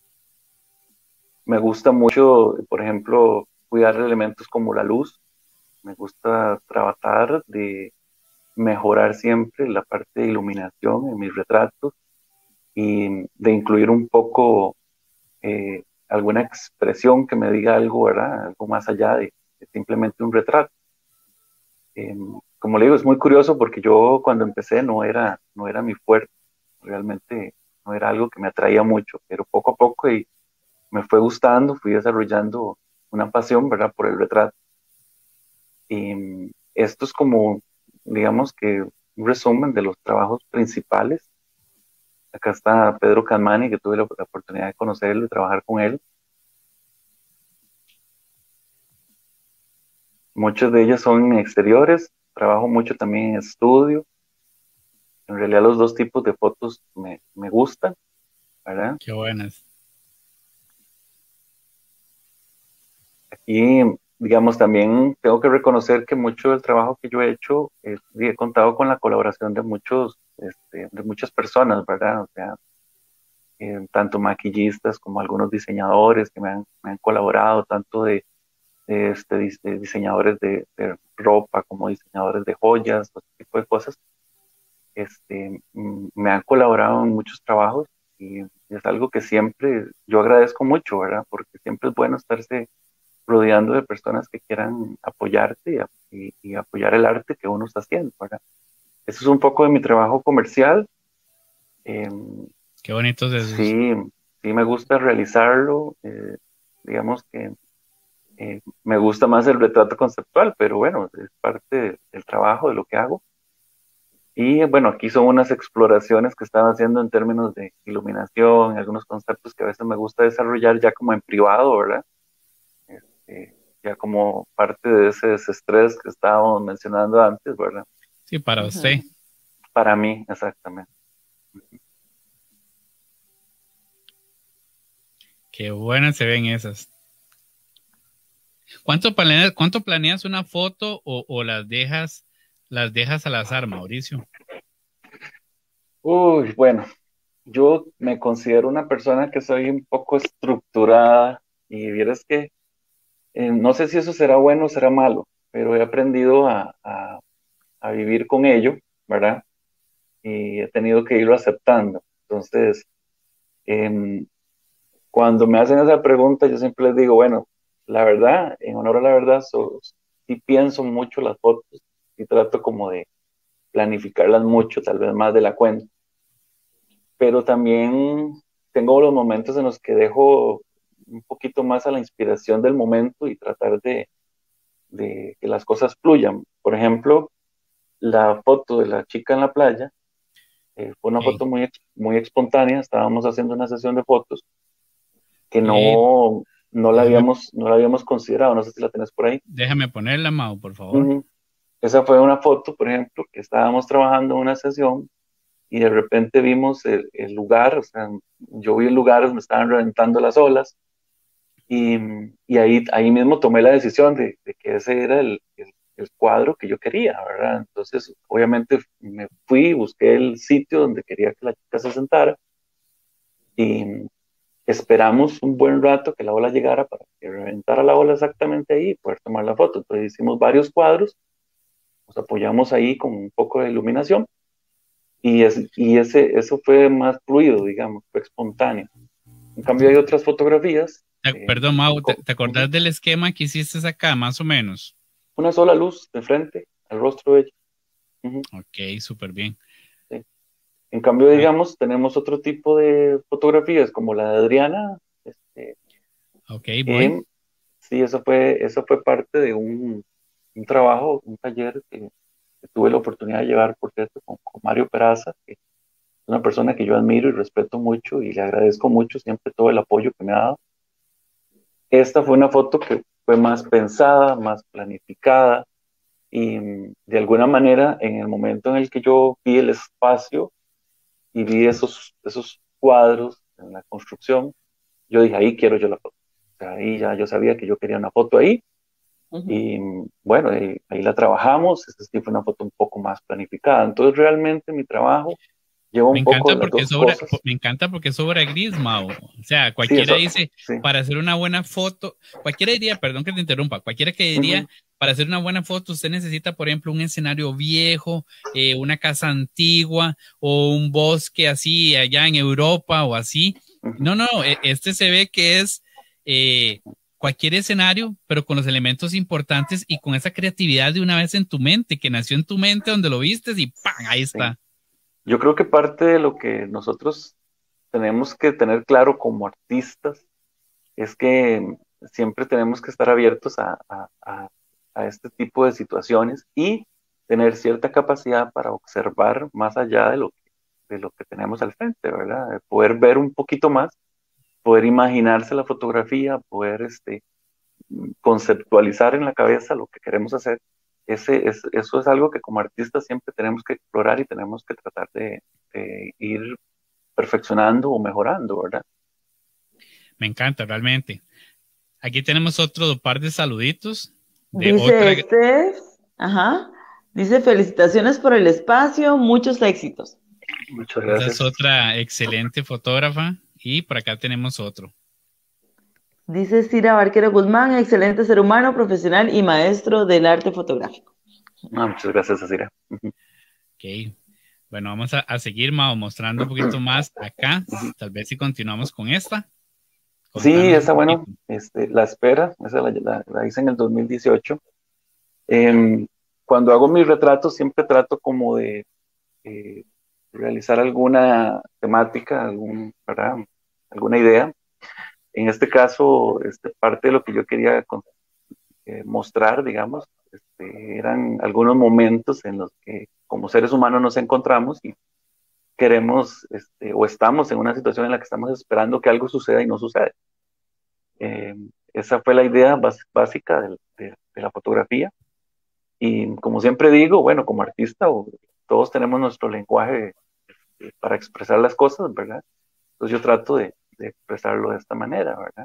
Me gusta mucho, por ejemplo, cuidar elementos como la luz. Me gusta tratar de mejorar siempre la parte de iluminación en mis retratos y de incluir un poco alguna expresión que me diga algo, ¿verdad? Algo más allá de simplemente un retrato. Como le digo, es muy curioso porque yo cuando empecé no era mi fuerte, realmente no era algo que me atraía mucho, pero poco a poco y me fue gustando, fui desarrollando una pasión, ¿verdad? Por el retrato. Y esto es como, digamos que un resumen de los trabajos principales. Acá está Pedro Canmani, que tuve la oportunidad de conocerlo y trabajar con él. Muchos de ellos son en exteriores, trabajo mucho también en estudio. En realidad los dos tipos de fotos me gustan, ¿verdad? Qué buenas. Y digamos, también tengo que reconocer que mucho del trabajo que yo he hecho, he contado con la colaboración de de muchas personas, ¿verdad? O sea, tanto maquillistas como algunos diseñadores que me han colaborado, tanto de diseñadores de ropa como diseñadores de joyas, todo ese tipo de cosas. Me han colaborado en muchos trabajos y es algo que siempre yo agradezco mucho, ¿verdad? Porque siempre es bueno estarse rodeando de personas que quieran apoyarte y apoyar el arte que uno está haciendo, ¿verdad? Eso es un poco de mi trabajo comercial. Qué bonitos esos. Sí, sí me gusta realizarlo. Digamos que me gusta más el retrato conceptual, pero bueno, es parte del trabajo, de lo que hago. Y bueno, aquí son unas exploraciones que estaba haciendo en términos de iluminación, algunos conceptos que a veces me gusta desarrollar ya como en privado, ¿verdad? Ya como parte de ese desestrés que estábamos mencionando antes, ¿verdad? Sí, para usted. Para mí, exactamente. Qué buenas se ven esas. ¿Cuánto planeas una foto o las dejas al azar, Mauricio? Uy, bueno, yo me considero una persona que soy un poco estructurada y vieras que no sé si eso será bueno o será malo, pero he aprendido a vivir con ello, ¿verdad? Y he tenido que irlo aceptando. Entonces, em, cuando me hacen esa pregunta, yo siempre les digo, bueno, la verdad, en honor a la verdad, sí pienso mucho las fotos y trato como de planificarlas mucho, tal vez más de la cuenta, pero también tengo los momentos en los que dejo un poquito más a la inspiración del momento y tratar de que las cosas fluyan. Por ejemplo, la foto de la chica en la playa fue una Ok. foto muy espontánea, estábamos haciendo una sesión de fotos que Eh, déjame, no la habíamos considerado, no sé si la tenés por ahí. déjame ponerla, Mau, por favor. Ujú. Esa fue una foto, por ejemplo, que estábamos trabajando en una sesión y de repente vimos el lugar, o sea, yo vi el lugar donde estaban reventando las olas y, y ahí mismo tomé la decisión de que ese era el cuadro que yo quería, ¿verdad? Entonces, obviamente me fui, busqué el sitio donde quería que la chica se sentara y esperamos un buen rato que la ola llegara para que reventara la ola exactamente ahí y poder tomar la foto. Entonces hicimos varios cuadros, nos apoyamos ahí con un poco de iluminación eso fue más fluido, digamos, fue espontáneo. En cambio hay otras fotografías, Perdón, Mau, ¿te ujú, acordás del esquema que hiciste acá, más o menos? una sola luz de frente al rostro de ella. Ujú, Ok, súper bien. sí. En cambio, Ah, digamos, tenemos otro tipo de fotografías como la de Adriana, ok, voy. que sí, eso fue parte de un trabajo, un taller que tuve la oportunidad de llevar, por cierto, con Mario Peraza, que es una persona que yo admiro y respeto mucho y le agradezco mucho siempre todo el apoyo que me ha dado. Esta fue una foto que fue más pensada, más planificada y de alguna manera en el momento en el que yo vi el espacio y vi esos cuadros en la construcción, yo dije, ahí quiero yo la foto. O sea, ahí ya yo sabía que yo quería una foto ahí y bueno, ahí la trabajamos. Esta sí fue una foto un poco más planificada. Entonces realmente mi trabajo lleva Me un poco encanta de las porque dos cosas. me encanta porque sobra gris, Mau. O sea, Sí, cualquiera eso, dice, sí. para hacer una buena foto, cualquiera diría, perdón que te interrumpa, cualquiera que diría, Ujú, para hacer una buena foto, usted necesita, por ejemplo, un escenario viejo, una casa antigua o un bosque así allá en Europa o así. ujú. No, no, este se ve que es eh, cualquier escenario, pero con los elementos importantes y con esa creatividad de una vez en tu mente, que nació en tu mente donde lo vistes y ¡pam! Ahí Sí. está. Yo creo que parte de lo que nosotros tenemos que tener claro como artistas es que siempre tenemos que estar abiertos a este tipo de situaciones y tener cierta capacidad para observar más allá de lo que tenemos al frente, ¿verdad? De poder ver un poquito más, poder imaginarse la fotografía, poder conceptualizar en la cabeza lo que queremos hacer. Eso es algo que como artistas siempre tenemos que explorar y tenemos que tratar de ir perfeccionando o mejorando, ¿verdad? Me encanta realmente. Aquí tenemos otro par de saluditos de Dice otra, Steph, ajá, dice felicitaciones por el espacio, muchos éxitos. Muchas esa es gracias. otra excelente fotógrafa y por acá tenemos otro. Dice Cira Barquero Guzmán, excelente ser humano, profesional y maestro del arte fotográfico. Muchas gracias, Asira. Ok, bueno, vamos a seguir mostrando un poquito más acá. Tal vez si continuamos con esta, Sí, contanos un esa, bueno, poquito. La Espera, esa la hice en el 2018. Em, Cuando hago mis retratos, siempre trato como de eh, realizar alguna temática, ¿verdad? Alguna idea. En este caso, parte de lo que yo quería mostrar, digamos, eran algunos momentos en los que como seres humanos nos encontramos y queremos, o estamos en una situación en la que estamos esperando que algo suceda y no sucede. Eh, Esa fue la idea básica de la fotografía. Y como siempre digo, bueno, como artista, todos tenemos nuestro lenguaje para expresar las cosas, ¿verdad? Entonces yo trato de expresarlo de esta manera, ¿verdad?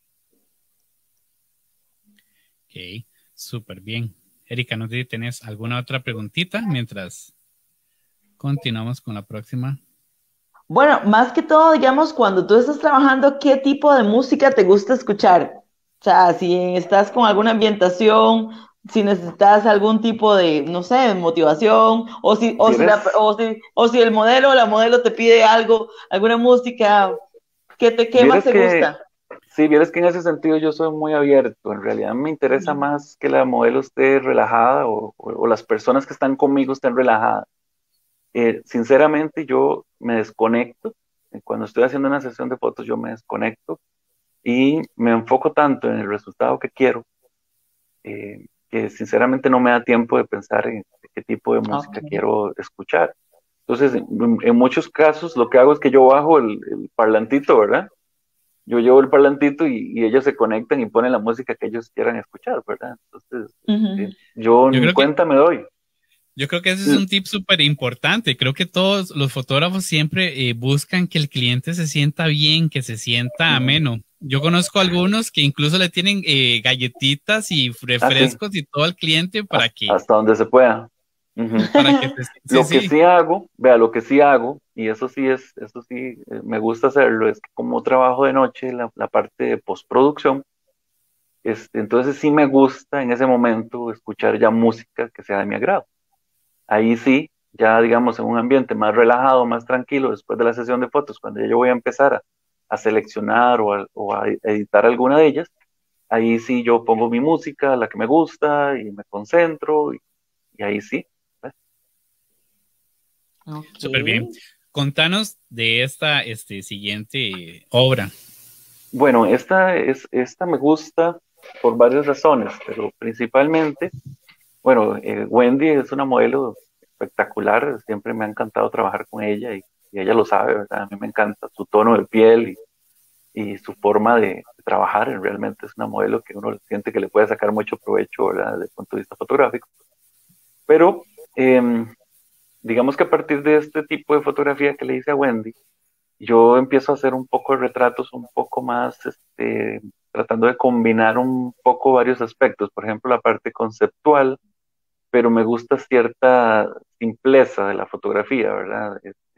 Ok, súper bien. Erika, no sé si tenés alguna otra preguntita mientras continuamos con la próxima. Bueno, más que todo, digamos, cuando tú estás trabajando, ¿qué tipo de música te gusta escuchar? O sea, si estás con alguna ambientación, si necesitas algún tipo de, no sé, motivación, ¿Vieres? o si el modelo o la modelo te pide algo, alguna música, qué más Vieres te que, gusta? sí, vieres que en ese sentido yo soy muy abierto. En realidad me interesa Ujú. más que la modelo esté relajada o las personas que están conmigo estén relajadas. Sinceramente yo me desconecto. Cuando estoy haciendo una sesión de fotos yo me desconecto y me enfoco tanto en el resultado que quiero, que sinceramente no me da tiempo de pensar en qué tipo de Ok. música quiero escuchar. Entonces, en muchos casos lo que hago es que yo bajo el parlantito, ¿verdad? Yo llevo el parlantito y ellos se conectan y ponen la música que ellos quieran escuchar, ¿verdad? Entonces, Ujú. yo Yo ni creo que cuenta me doy. Yo creo que ese es un tip súper importante. Creo que todos los fotógrafos siempre buscan que el cliente se sienta bien, que se sienta Ujú. ameno. Yo conozco algunos que incluso le tienen galletitas y Ah, sí, refrescos y todo al cliente hasta donde se pueda. Ujú. para que sí, Lo que sí, sí hago, vea, lo que sí hago, y eso sí, me gusta hacerlo, es que como trabajo de noche, la parte de postproducción, entonces sí me gusta en ese momento escuchar ya música que sea de mi agrado. Ahí sí, ya digamos en un ambiente más relajado, más tranquilo, después de la sesión de fotos, cuando ya yo voy a empezar a seleccionar o a editar alguna de ellas, ahí sí yo pongo mi música, la que me gusta, y me concentro, y ahí sí. ¿Ves? Ok. súper bien. Contanos de esta siguiente obra. Bueno, esta me gusta por varias razones, pero principalmente, bueno, Wendy es una modelo espectacular, siempre me ha encantado trabajar con ella y ella lo sabe, ¿verdad? A mí me encanta su tono de piel y su forma de trabajar, realmente es una modelo que uno siente que le puede sacar mucho provecho, ¿verdad? Desde el punto de vista fotográfico. Pero digamos que a partir de este tipo de fotografía que le hice a Wendy, yo empiezo a hacer un poco de retratos un poco más, tratando de combinar un poco varios aspectos, por ejemplo, la parte conceptual, pero me gusta cierta simpleza de la fotografía, ¿verdad?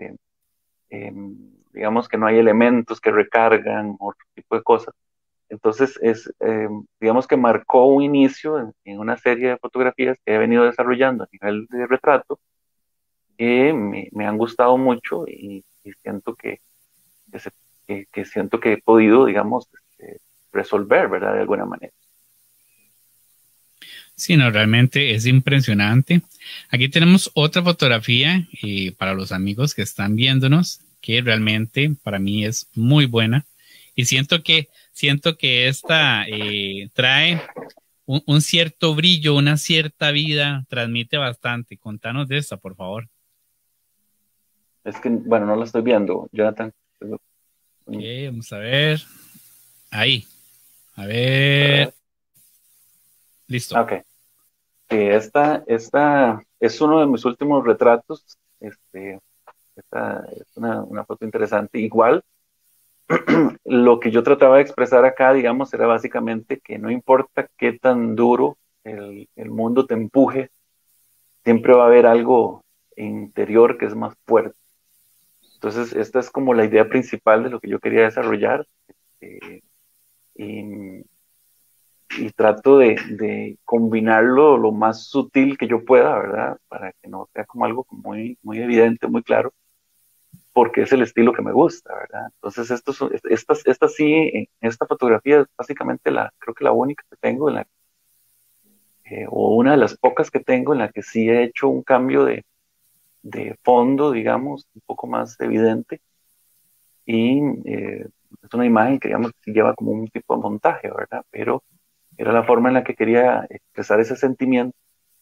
Digamos que no hay elementos que recargan o otro tipo de cosas. Entonces, digamos que marcó un inicio en una serie de fotografías que he venido desarrollando a nivel de retrato, que me han gustado mucho y siento que, se- que siento que he podido, digamos, resolver, ¿verdad? De alguna manera. Sí, no, realmente es impresionante. Aquí tenemos otra fotografía para los amigos que están viéndonos, que realmente para mí es muy buena. Y siento que esta trae un cierto brillo, una cierta vida, transmite bastante. Contanos de esta, por favor. Es que, bueno, no la estoy viendo, Jonathan. Ok, Mm, vamos a ver. Ahí. A a ver. ver. Listo. Ah, ok. Sí, esta es uno de mis últimos retratos. Esta es una foto interesante. Igual, lo que yo trataba de expresar acá, digamos, era básicamente que no importa qué tan duro el mundo te empuje, siempre va a haber algo interior que es más fuerte. Entonces, esta es como la idea principal de lo que yo quería desarrollar. eh, y, y trato de combinarlo lo más sutil que yo pueda, ¿verdad? Para que no sea como algo muy, muy evidente, muy claro, porque es el estilo que me gusta, ¿verdad? Entonces, esta sí, esta fotografía es básicamente creo que la única que tengo o una de las pocas que tengo en la que sí he hecho un cambio de fondo, digamos, un poco más evidente. Y es una imagen que, digamos, sí lleva como un tipo de montaje, ¿verdad? Pero era la forma en la que quería expresar ese sentimiento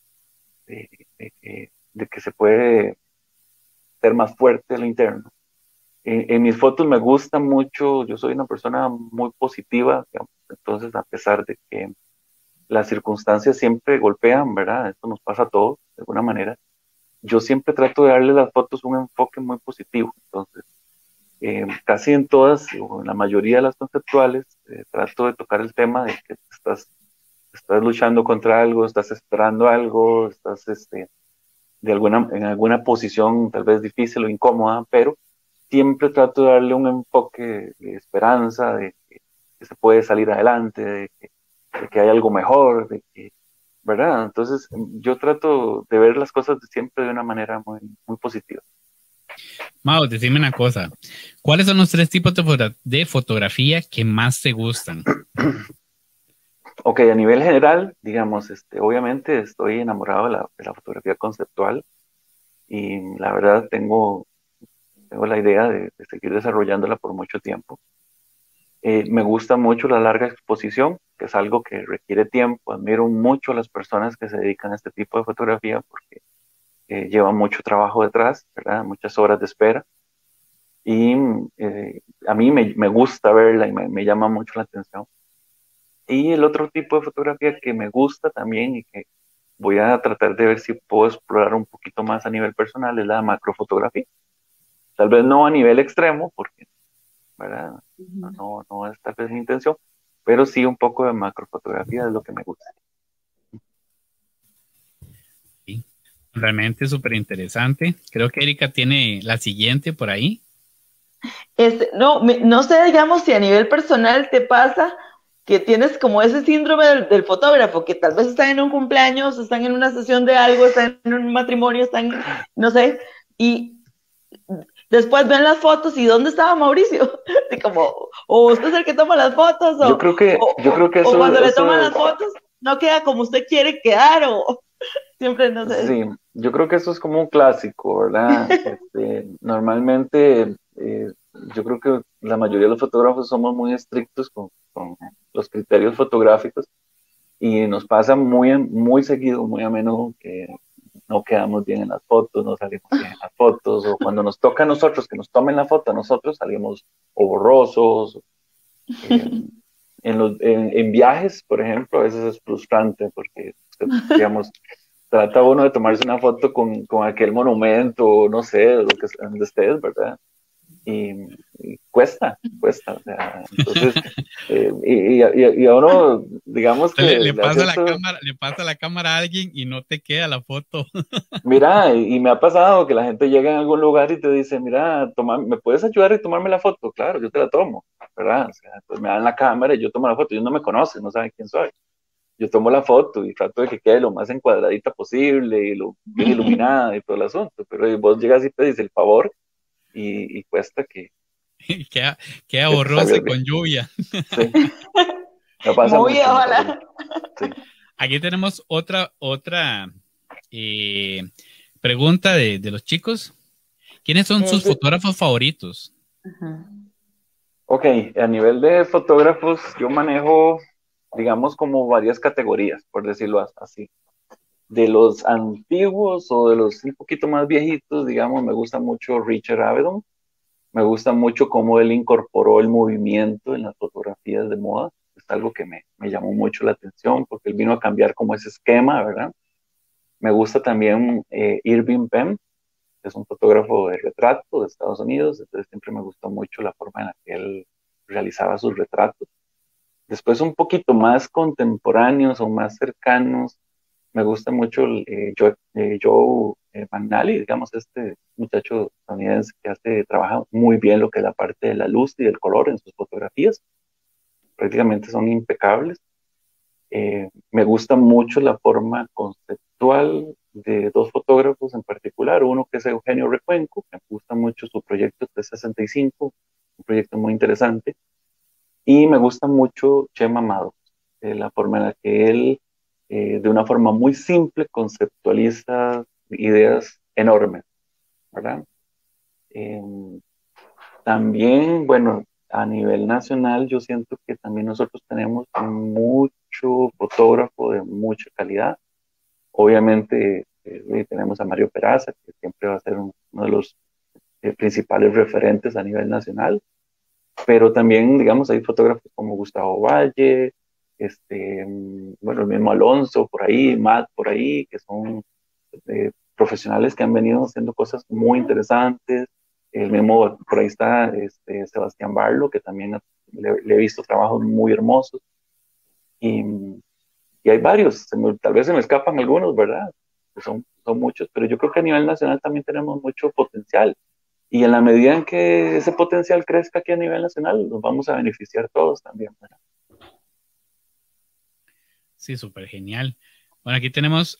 de, de que se puede ser más fuerte lo interno. En mis fotos me gusta mucho, yo soy una persona muy positiva, digamos, entonces a pesar de que las circunstancias siempre golpean, ¿verdad? Esto nos pasa a todos, de alguna manera. Yo siempre trato de darle a las fotos un enfoque muy positivo. Entonces, casi en todas, o en la mayoría de las conceptuales, trato de tocar el tema de que estás luchando contra algo, estás esperando algo, estás en alguna posición tal vez difícil o incómoda, pero siempre trato de darle un enfoque de esperanza, de que se puede salir adelante, de que hay algo mejor, de que, ¿verdad? Entonces, yo trato de ver las cosas siempre de una manera muy, muy positiva. Mau, decime una cosa. ¿Cuáles son los 3 tipos de fotografía que más te gustan? Ok, a nivel general, digamos, obviamente estoy enamorado de la fotografía conceptual y la verdad tengo la idea de seguir desarrollándola por mucho tiempo. Me gusta mucho la larga exposición, que es algo que requiere tiempo. Admiro mucho a las personas que se dedican a este tipo de fotografía porque lleva mucho trabajo detrás, ¿verdad? Muchas horas de espera. Y a mí me gusta verla y me llama mucho la atención. Y el otro tipo de fotografía que me gusta también y que voy a tratar de ver si puedo explorar un poquito más a nivel personal es la macrofotografía. Tal vez no a nivel extremo, porque, ¿verdad? No es tal vez mi intención, pero sí un poco de macrofotografía es lo que me gusta. Sí, realmente súper interesante. Creo que Erika tiene la siguiente por ahí. No sé, digamos, si a nivel personal te pasa que tienes como ese síndrome del fotógrafo, que tal vez están en un cumpleaños, están en una sesión de algo, están en un matrimonio, no sé, y después ven las fotos y ¿dónde estaba Mauricio? Y como, o usted es el que toma las fotos, Yo creo que o cuando le eso toman las fotos no queda como usted quiere quedar, o siempre, no sé. sí, yo creo que eso es como un clásico, ¿verdad? Normalmente, yo creo que la mayoría de los fotógrafos somos muy estrictos con los criterios fotográficos y nos pasa muy seguido, muy a menudo que no quedamos bien en las fotos, no salimos bien en las fotos, o cuando nos toca a nosotros que nos tomen la foto a nosotros salimos o borrosos. eh, en viajes, por ejemplo, a veces es frustrante porque, digamos, trata uno de tomarse una foto con aquel monumento, no sé, lo que donde estés, ¿verdad? Y cuesta, o sea, entonces, y a uno, digamos que Le le hace pasa esto, le pasa la cámara a alguien y no te queda la foto. mira, y me ha pasado que la gente llega a algún lugar y te dice, mira, ¿me puedes ayudar y tomarme la foto? Claro, yo te la tomo, ¿verdad? O sea, pues me dan la cámara y yo tomo la foto, ellos no me conocen, no saben quién soy. Yo tomo la foto y trato de que quede lo más encuadradita posible y lo bien iluminada y todo el asunto, pero vos llegas y pedís el favor y cuesta queda, queda que te salga borroso y bien. con lluvia. Sí, me pasa Movida, mucho, me pasa ojalá. mucho. Sí. Aquí tenemos otra pregunta de los chicos. ¿Quiénes son sus Yo- fotógrafos favoritos? Ajá. Ok, a nivel de fotógrafos, yo manejo, digamos, como varias categorías, por decirlo así. De los antiguos o de los un poquito más viejitos, digamos, me gusta mucho Richard Avedon. Me gusta mucho cómo él incorporó el movimiento en las fotografías de moda. Es algo que me llamó mucho la atención porque él vino a cambiar como ese esquema, ¿verdad? Me gusta también Irving Penn, que es un fotógrafo de retrato de Estados Unidos. Entonces siempre me gustó mucho la forma en la que él realizaba sus retratos. Después un poquito más contemporáneos o más cercanos, me gusta mucho Joe McNally, digamos, este muchacho estadounidense que trabaja muy bien lo que es la parte de la luz y del color en sus fotografías. Prácticamente son impecables. Me gusta mucho la forma conceptual de dos fotógrafos en particular, uno que es Eugenio Recuenco, que me gusta mucho su proyecto 365, un proyecto muy interesante, y me gusta mucho Chema Amado, la forma en la que él, de una forma muy simple, conceptualiza ideas enormes, ¿verdad? Eh, También, bueno, a nivel nacional, yo siento que también nosotros tenemos mucho fotógrafo de mucha calidad. Obviamente, y tenemos a Mario Peraza, que siempre va a ser uno de los principales referentes a nivel nacional, pero también, digamos, hay fotógrafos como Gustavo Valle, bueno, el mismo Alonso por ahí, Matt por ahí, que son profesionales que han venido haciendo cosas muy interesantes. El mismo, por ahí está Sebastián Barlo, que también le he visto trabajos muy hermosos. Y, y hay varios, tal vez se me escapan algunos, ¿verdad? Pues son muchos, pero yo creo que a nivel nacional también tenemos mucho potencial. Y en la medida en que ese potencial crezca aquí a nivel nacional, nos vamos a beneficiar todos también, ¿verdad? Sí, súper genial. Bueno, aquí tenemos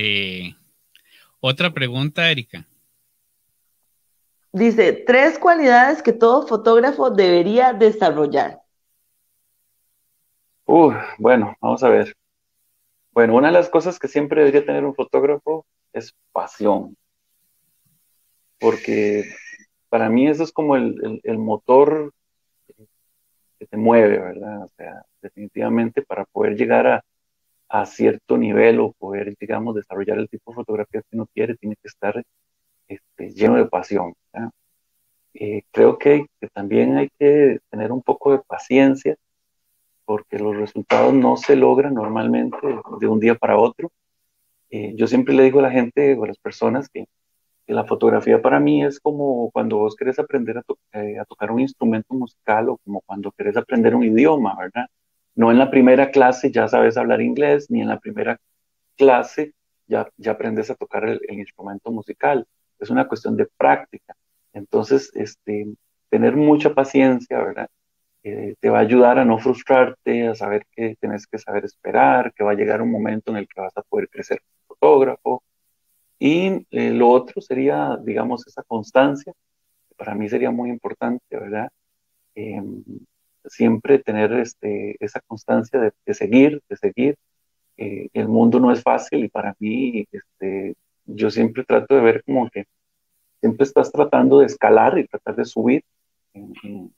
otra pregunta, Erika. Dice, 3 cualidades que todo fotógrafo debería desarrollar. Bueno, vamos a ver. Bueno, una de las cosas que siempre debería tener un fotógrafo es pasión, porque para mí eso es como el motor que te mueve, ¿verdad? O sea, definitivamente para poder llegar a cierto nivel o poder, digamos, desarrollar el tipo de fotografía que uno quiere, tiene que estar lleno de pasión, ¿verdad? Creo que también hay que tener un poco de paciencia porque los resultados no se logran normalmente de un día para otro. Yo siempre le digo a la gente o a las personas que la fotografía para mí es como cuando vos querés aprender a tocar un instrumento musical o como cuando querés aprender un idioma, ¿verdad? No en la primera clase ya sabes hablar inglés, ni en la primera clase ya aprendes a tocar el instrumento musical. Es una cuestión de práctica. Entonces, tener mucha paciencia, ¿verdad? Te va a ayudar a no frustrarte, a saber que tienes que saber esperar, que va a llegar un momento en el que vas a poder crecer como fotógrafo. Y lo otro sería, digamos, esa constancia, que para mí sería muy importante, ¿verdad? Eh, Siempre tener esa constancia de seguir, de seguir. El mundo no es fácil y para mí, yo siempre trato de ver como que siempre estás tratando de escalar y tratar de subir en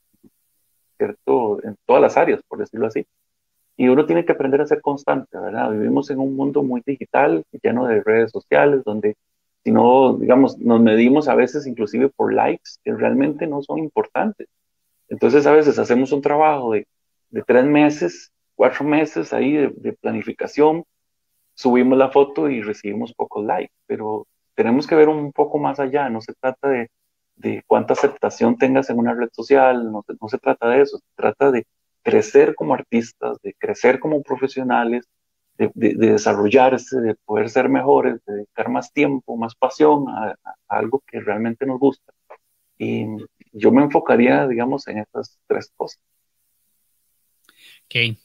en todas las áreas, por decirlo así. Y uno tiene que aprender a ser constante, ¿verdad? Vivimos en un mundo muy digital, lleno de redes sociales, donde si no, digamos, nos medimos a veces inclusive por likes que realmente no son importantes. Entonces a veces hacemos un trabajo de 3 meses, 4 meses ahí de planificación, subimos la foto y recibimos pocos likes, pero tenemos que ver un poco más allá, no se trata de cuánta aceptación tengas en una red social, no se trata de eso, se trata de crecer como artistas, de crecer como profesionales, de desarrollarse, de poder ser mejores, de dedicar más tiempo, más pasión a algo que realmente nos gusta. Y yo me enfocaría, digamos, en estas 3 cosas. Ok.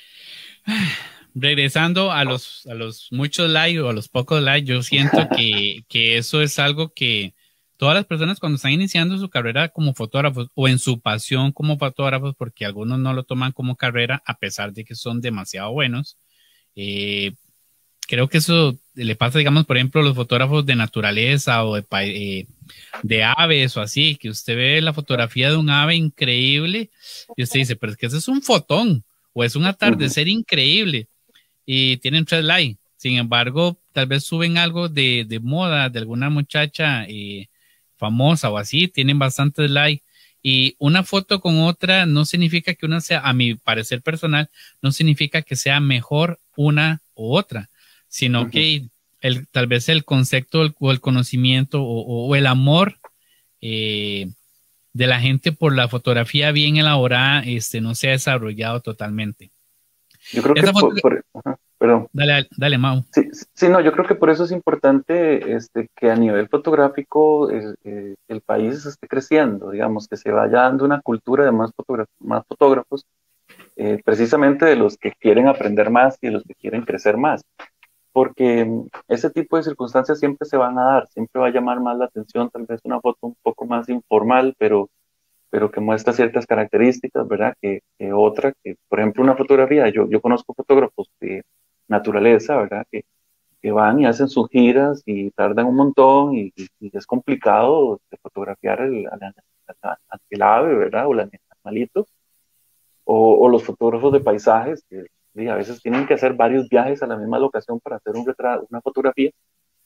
Regresando a los muchos likes o a los pocos likes, yo siento que eso es algo que todas las personas cuando están iniciando su carrera como fotógrafos o en su pasión como fotógrafos, porque algunos no lo toman como carrera a pesar de que son demasiado buenos, eh, creo que eso le pasa, digamos, por ejemplo, a los fotógrafos de naturaleza o de aves o así, que usted ve la fotografía de un ave increíble y usted dice, pero es que ese es un fotón o es un Ujú. atardecer increíble y tienen 3 likes. Sin embargo, tal vez suben algo de moda de alguna muchacha famosa o así, tienen bastantes likes. Y una foto con otra no significa que una sea, a mi parecer personal, no significa que sea mejor una u otra, sino Ujú. que tal vez el concepto o el conocimiento o el amor eh, de la gente por la fotografía bien elaborada no se ha desarrollado totalmente. Yo creo que Esa foto, ajá, perdón. dale, dale, Mau. Sí, sí, no, yo creo que por eso es importante que a nivel fotográfico el país esté creciendo, digamos, que se vaya dando una cultura de más fotógrafos, precisamente de los que quieren aprender más y de los que quieren crecer más, porque ese tipo de circunstancias siempre se van a dar, siempre va a llamar más la atención, tal vez una foto un poco más informal, pero que muestra ciertas características, ¿verdad? Que otra, que por ejemplo una fotografía, yo conozco fotógrafos de naturaleza, ¿verdad? Que van y hacen sus giras y tardan un montón y es complicado de fotografiar el ave, ¿verdad? O el animalito. O los fotógrafos de paisajes que a veces tienen que hacer varios viajes a la misma locación para hacer una fotografía.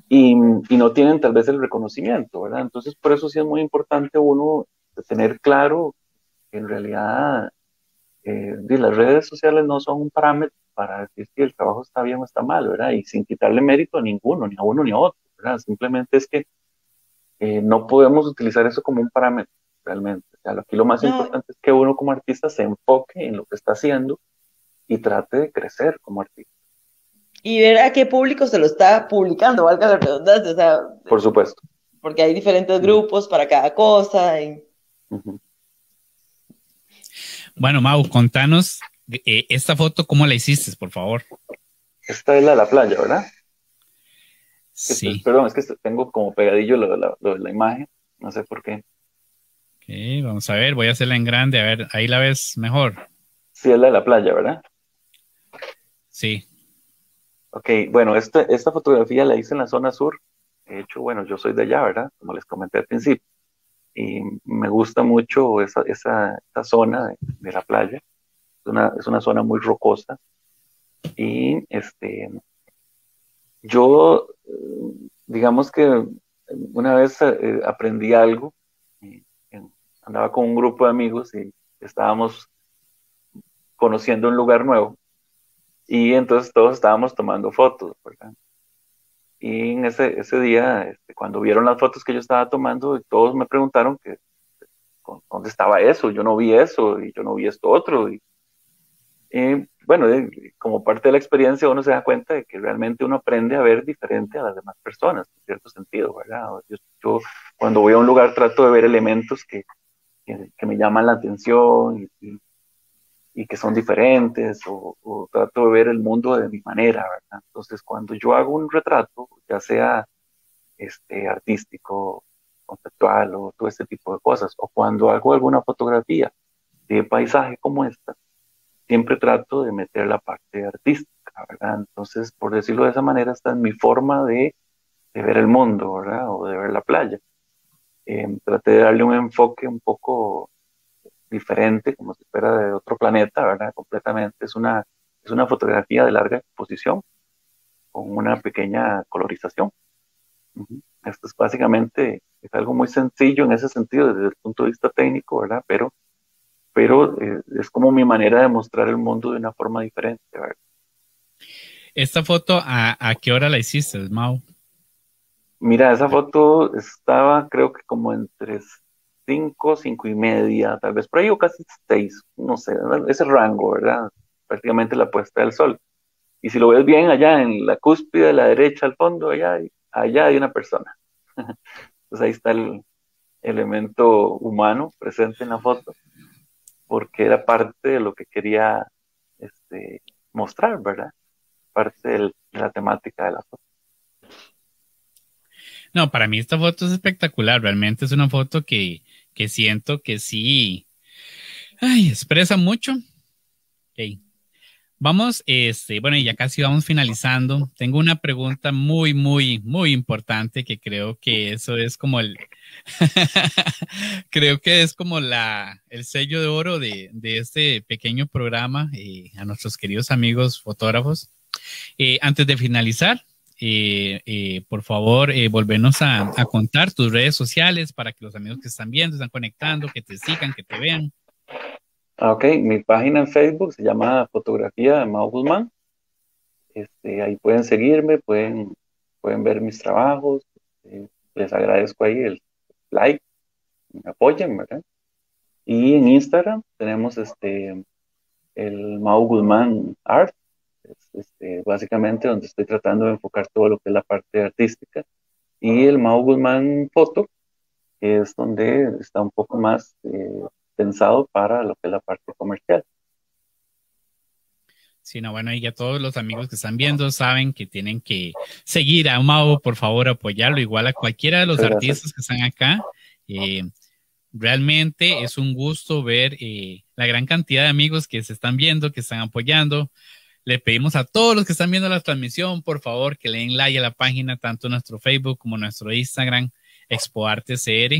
y no tienen tal vez el reconocimiento, ¿verdad? Entonces, por eso sí es muy importante uno tener claro que en realidad las redes sociales no son un parámetro para decir si el trabajo está bien o está mal, ¿verdad? Y sin quitarle mérito a ninguno, ni a uno ni a otro, ¿verdad? Simplemente es que no podemos utilizar eso como un parámetro, realmente. O sea, aquí lo más No, importante es que uno como artista se enfoque en lo que está haciendo y trate de crecer como artista. y ver a qué público se lo está publicando, valga la redundancia, o sea, Por supuesto. porque hay diferentes Ujú, grupos para cada cosa. Y... ujú. Bueno, Mau, contanos esta foto, ¿cómo la hiciste, por favor? Esta es la de la playa, ¿verdad? Sí. Perdón, es que tengo como pegadillo lo de la imagen, no sé por qué. Ok, vamos a ver, voy a hacerla en grande, a ver, ahí la ves mejor. Sí, es la de la playa, ¿verdad? Sí. Ok, bueno, esta fotografía la hice en la zona sur. De hecho, bueno, yo soy de allá, ¿verdad? Como les comenté al principio. Y me gusta mucho esa zona de la playa. Es una zona muy rocosa. Y yo, digamos que una vez aprendí algo. y- Andaba con un grupo de amigos y estábamos conociendo un lugar nuevo. Y entonces todos estábamos tomando fotos, ¿verdad? Y en ese día, cuando vieron las fotos que yo estaba tomando, todos me preguntaron que dónde estaba eso, yo no vi eso y yo no vi esto otro. Y bueno, como parte de la experiencia uno se da cuenta de que realmente uno aprende a ver diferente a las demás personas, en cierto sentido, ¿verdad? Yo cuando voy a un lugar trato de ver elementos que me llaman la atención y que son diferentes, o trato de ver el mundo de mi manera, ¿verdad? Entonces, cuando yo hago un retrato, ya sea artístico, conceptual o todo este tipo de cosas, o cuando hago alguna fotografía de paisaje como esta, siempre trato de meter la parte artística, ¿verdad? Entonces, por decirlo de esa manera, esta es mi forma de ver el mundo, ¿verdad? O de ver la playa. Traté de darle un enfoque un poco diferente, como si fuera de otro planeta, ¿verdad? Completamente. Es una fotografía de larga exposición con una pequeña colorización. Ujú. Esto es básicamente, es algo muy sencillo en ese sentido, desde el punto de vista técnico, ¿verdad? Pero es como mi manera de mostrar el mundo de una forma diferente, ¿verdad? ¿Esta foto a qué hora la hiciste, Mau? Mira, esa foto estaba creo que como entre 5, 5:30, tal vez por ahí o casi 6, no sé, ese rango, ¿verdad? Prácticamente la puesta del sol. Y si lo ves bien allá en la cúspide de la derecha al fondo, allá hay una persona. Entonces ahí está el elemento humano presente en la foto, porque era parte de lo que quería mostrar, ¿verdad? Parte de la temática de la foto. No, para mí esta foto es espectacular, realmente es una foto que siento que sí, ay, expresa mucho. Ok. Vamos, bueno, y ya casi vamos finalizando. Tengo una pregunta muy, muy, muy importante que creo que eso es como creo que es como el sello de oro de este pequeño programa a nuestros queridos amigos fotógrafos. Antes de finalizar, por favor, volvernos a contar tus redes sociales para que los amigos que están viendo, están conectando, que te sigan, que te vean. Ok, mi página en Facebook se llama Fotografía de Mao Guzmán. Ahí pueden seguirme, pueden ver mis trabajos. Les agradezco ahí el like, me apoyen, ¿verdad? Y en Instagram tenemos el Mau Guzmán Art, básicamente donde estoy tratando de enfocar todo lo que es la parte artística. Y el Mau Guzmán Foto, que es donde está un poco más pensado para lo que es la parte comercial. Sí, no, bueno, y ya todos los amigos que están viendo saben que tienen que seguir a Mau, por favor, apoyarlo, igual a cualquiera de los Muchas gracias. artistas que están acá. Eh, Realmente es un gusto ver la gran cantidad de amigos que se están viendo, que están apoyando. Le pedimos a todos los que están viendo la transmisión, por favor, que le den like a la página, tanto nuestro Facebook como nuestro Instagram, Expo Arte CR.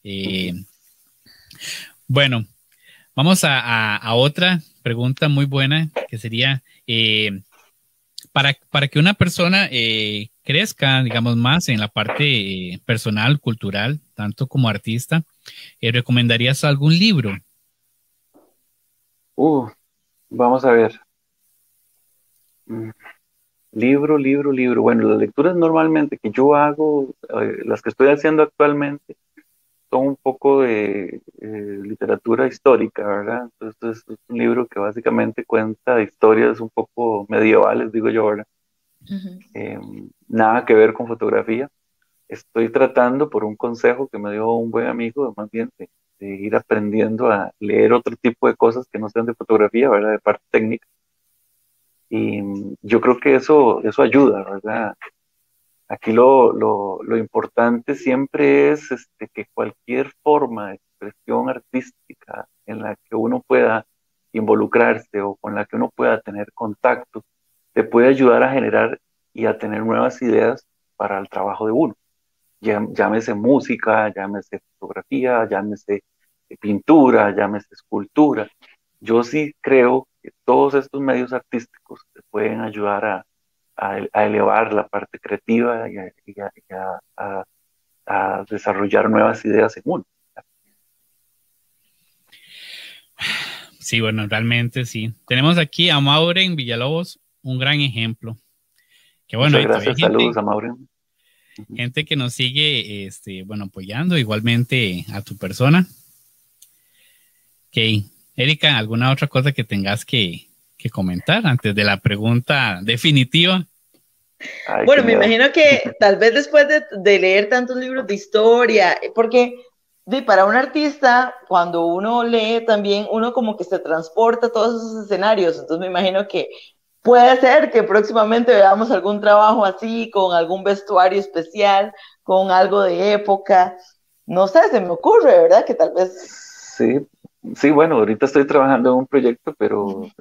Bueno, vamos a otra pregunta muy buena, que sería, para que una persona crezca, digamos, más en la parte personal, cultural, tanto como artista, ¿recomendarías algún libro? Vamos a ver. Mm, libro. Bueno, las lecturas normalmente que yo hago, las que estoy haciendo actualmente, son un poco de literatura histórica, ¿verdad? Entonces es un libro que básicamente cuenta historias un poco medievales, digo yo, ¿verdad? Ujú. Nada que ver con fotografía. Estoy tratando, por un consejo que me dio un buen amigo, más bien de ir aprendiendo a leer otro tipo de cosas que no sean de fotografía, ¿verdad? De parte técnica. Y yo creo que eso ayuda, ¿verdad? Aquí lo importante siempre es que cualquier forma de expresión artística en la que uno pueda involucrarse o con la que uno pueda tener contacto, te puede ayudar a generar y a tener nuevas ideas para el trabajo de uno. Llámese música, llámese fotografía, llámese pintura, llámese escultura. Yo sí creo que todos estos medios artísticos te pueden ayudar a elevar la parte creativa y a desarrollar nuevas ideas en uno. Sí, bueno, realmente sí. Tenemos aquí a Maureen Villalobos, un gran ejemplo. Que bueno, Muchas ahí todavía hay gracias, gente, saludos a Maureen. gente que nos sigue, bueno, apoyando igualmente a tu persona. Ok, Erika, ¿alguna otra cosa que tengas que comentar antes de la pregunta definitiva? Ay, qué Bueno, me miedo. imagino que tal vez después de leer tantos libros de historia, porque para un artista, cuando uno lee también, uno como que se transporta a todos esos escenarios. Entonces me imagino que puede ser que próximamente veamos algún trabajo así, con algún vestuario especial, con algo de época. No sé, se me ocurre, ¿verdad? Que tal vez... Sí, sí, bueno, ahorita estoy trabajando en un proyecto, pero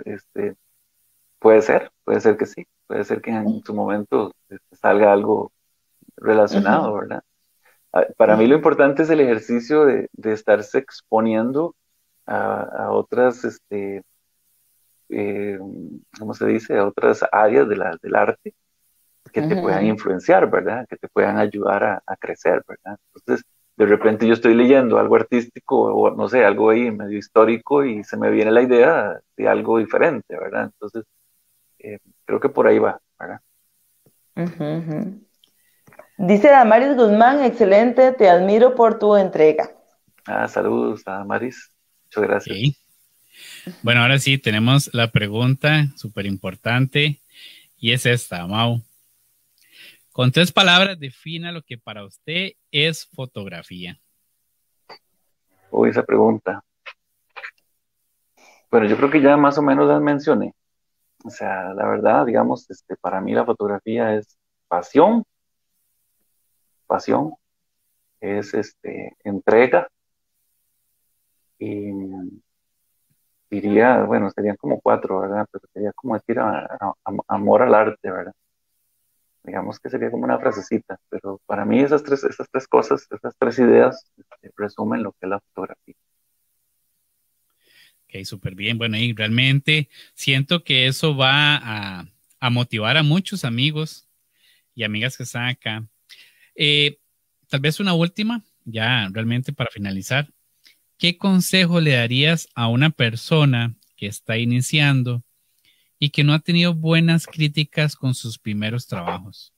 puede ser que sí, puede ser que en su momento salga algo relacionado, Ujú, ¿verdad? Para mí lo ujú, importante es el ejercicio de estarse exponiendo a otras, eh, ¿cómo se dice? A otras áreas del arte que te puedan ujú. influenciar, ¿verdad? Que te puedan ayudar a crecer, ¿verdad? Entonces, de repente yo estoy leyendo algo artístico o no sé, algo ahí medio histórico y se me viene la idea de algo diferente, ¿verdad? Entonces, creo que por ahí va, ¿verdad? Ujú, ujú. Dice Damaris Guzmán, excelente, te admiro por tu entrega. Saludos a Maris, muchas gracias. Ok. Bueno, ahora sí, tenemos la pregunta súper importante y es esta, Mau. Con 3 palabras, defina lo que para usted es fotografía. Uy, esa pregunta. Bueno, yo creo que ya más o menos las mencioné. O sea, la verdad, digamos, para mí la fotografía es pasión, pasión, es entrega y diría, bueno, serían como 4, ¿verdad? Pero sería como decir amor al arte, ¿verdad? Digamos que sería como una frasecita, pero para mí esas tres cosas, esas 3 ideas, resumen lo que es la fotografía. Ok, súper bien. Bueno, y realmente siento que eso va a motivar a muchos amigos y amigas que están acá. Eh, Tal vez una última, ya realmente para finalizar. ¿Qué consejo le darías a una persona que está iniciando y que no ha tenido buenas críticas con sus primeros trabajos?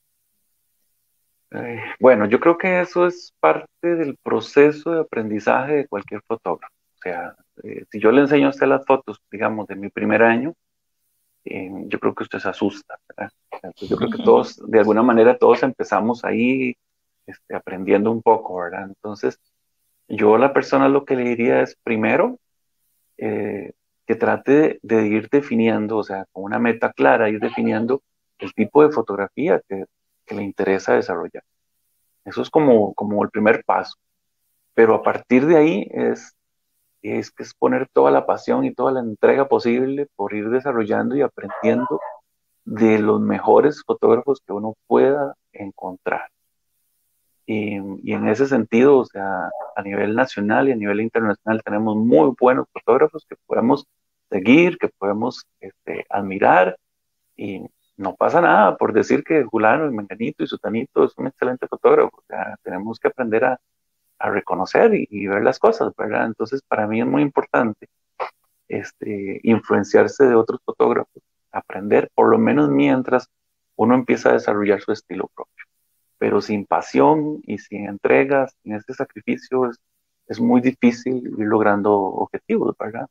Bueno, yo creo que eso es parte del proceso de aprendizaje de cualquier fotógrafo. O sea, si yo le enseño a usted las fotos, digamos, de mi primer año, yo creo que usted se asusta, ¿verdad? Entonces, yo creo que todos, de alguna manera, todos empezamos ahí aprendiendo un poco, ¿verdad? Entonces, yo a la persona lo que le diría es, primero, eh, que trate de ir definiendo, o sea, con una meta clara, ir definiendo el tipo de fotografía que le interesa desarrollar. Eso es como el primer paso. Pero a partir de ahí es que es poner toda la pasión y toda la entrega posible por ir desarrollando y aprendiendo de los mejores fotógrafos que uno pueda encontrar. Y en ese sentido, o sea, a nivel nacional y a nivel internacional tenemos muy buenos fotógrafos que podemos seguir, que podemos admirar y, no pasa nada por decir que Julano y Menganito y Sutanito es un excelente fotógrafo. O sea, tenemos que aprender a reconocer y ver las cosas, ¿verdad? Entonces, para mí es muy importante influenciarse de otros fotógrafos, aprender, por lo menos mientras uno empieza a desarrollar su estilo propio. Pero sin pasión y sin entregas, sin este sacrificio, es muy difícil ir logrando objetivos, ¿verdad?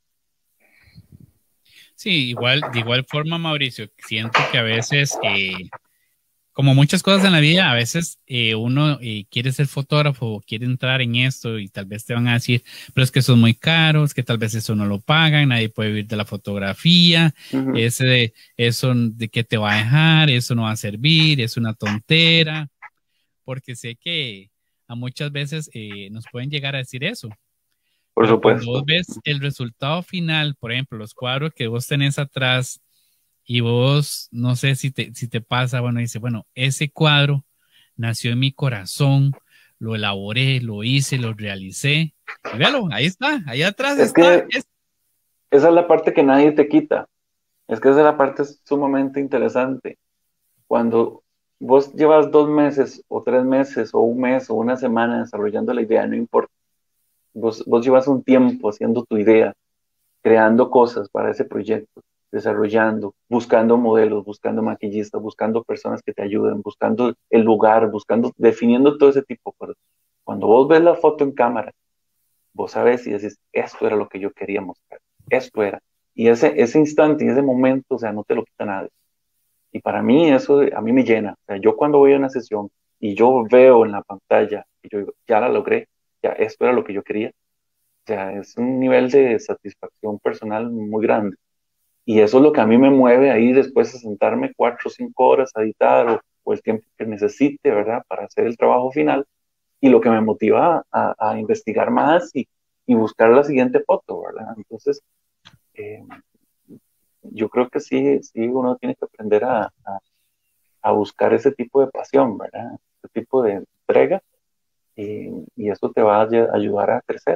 Sí, de igual forma, Mauricio, siento que a veces, como muchas cosas en la vida, a veces uno quiere ser fotógrafo, quiere entrar en esto y tal vez te van a decir, pero es que son muy caros, que tal vez eso no lo pagan, nadie puede vivir de la fotografía, eso de qué te va a dejar, eso no va a servir, es una tontera, porque sé que a muchas veces nos pueden llegar a decir eso. Por Pero supuesto. cuando vos ves el resultado final, por ejemplo, los cuadros que vos tenés atrás y vos, no sé si te pasa, bueno, dice, bueno, ese cuadro nació en mi corazón, lo elaboré, lo hice, lo realicé. Y véalo, ahí está, ahí atrás está. Esa es la parte que nadie te quita. Es que esa es la parte sumamente interesante. Cuando vos llevas 2 meses o 3 meses o un mes o una semana desarrollando la idea, no importa. Vos llevas un tiempo haciendo tu idea, creando cosas para ese proyecto, desarrollando, buscando modelos, buscando maquillistas, buscando personas que te ayuden, buscando el lugar, definiendo todo ese tipo de cosas. Cuando vos ves la foto en cámara, vos sabes y decís, esto era lo que yo quería mostrar, esto era. Y ese instante y ese momento, o sea, no te lo quita nadie. Y para mí eso a mí me llena. O sea, yo cuando voy a una sesión y yo veo en la pantalla, y yo digo, ya la logré, ya esto era lo que yo quería. O sea, es un nivel de satisfacción personal muy grande. Y eso es lo que a mí me mueve ahí después a sentarme 4 o 5 horas a editar o el tiempo que necesite, ¿verdad? Para hacer el trabajo final. Y lo que me motiva a investigar más y buscar la siguiente foto, ¿verdad? Entonces, yo creo que sí, sí, uno tiene que aprender a buscar ese tipo de pasión, ¿verdad? Ese tipo de entrega y eso te va a ayudar a crecer.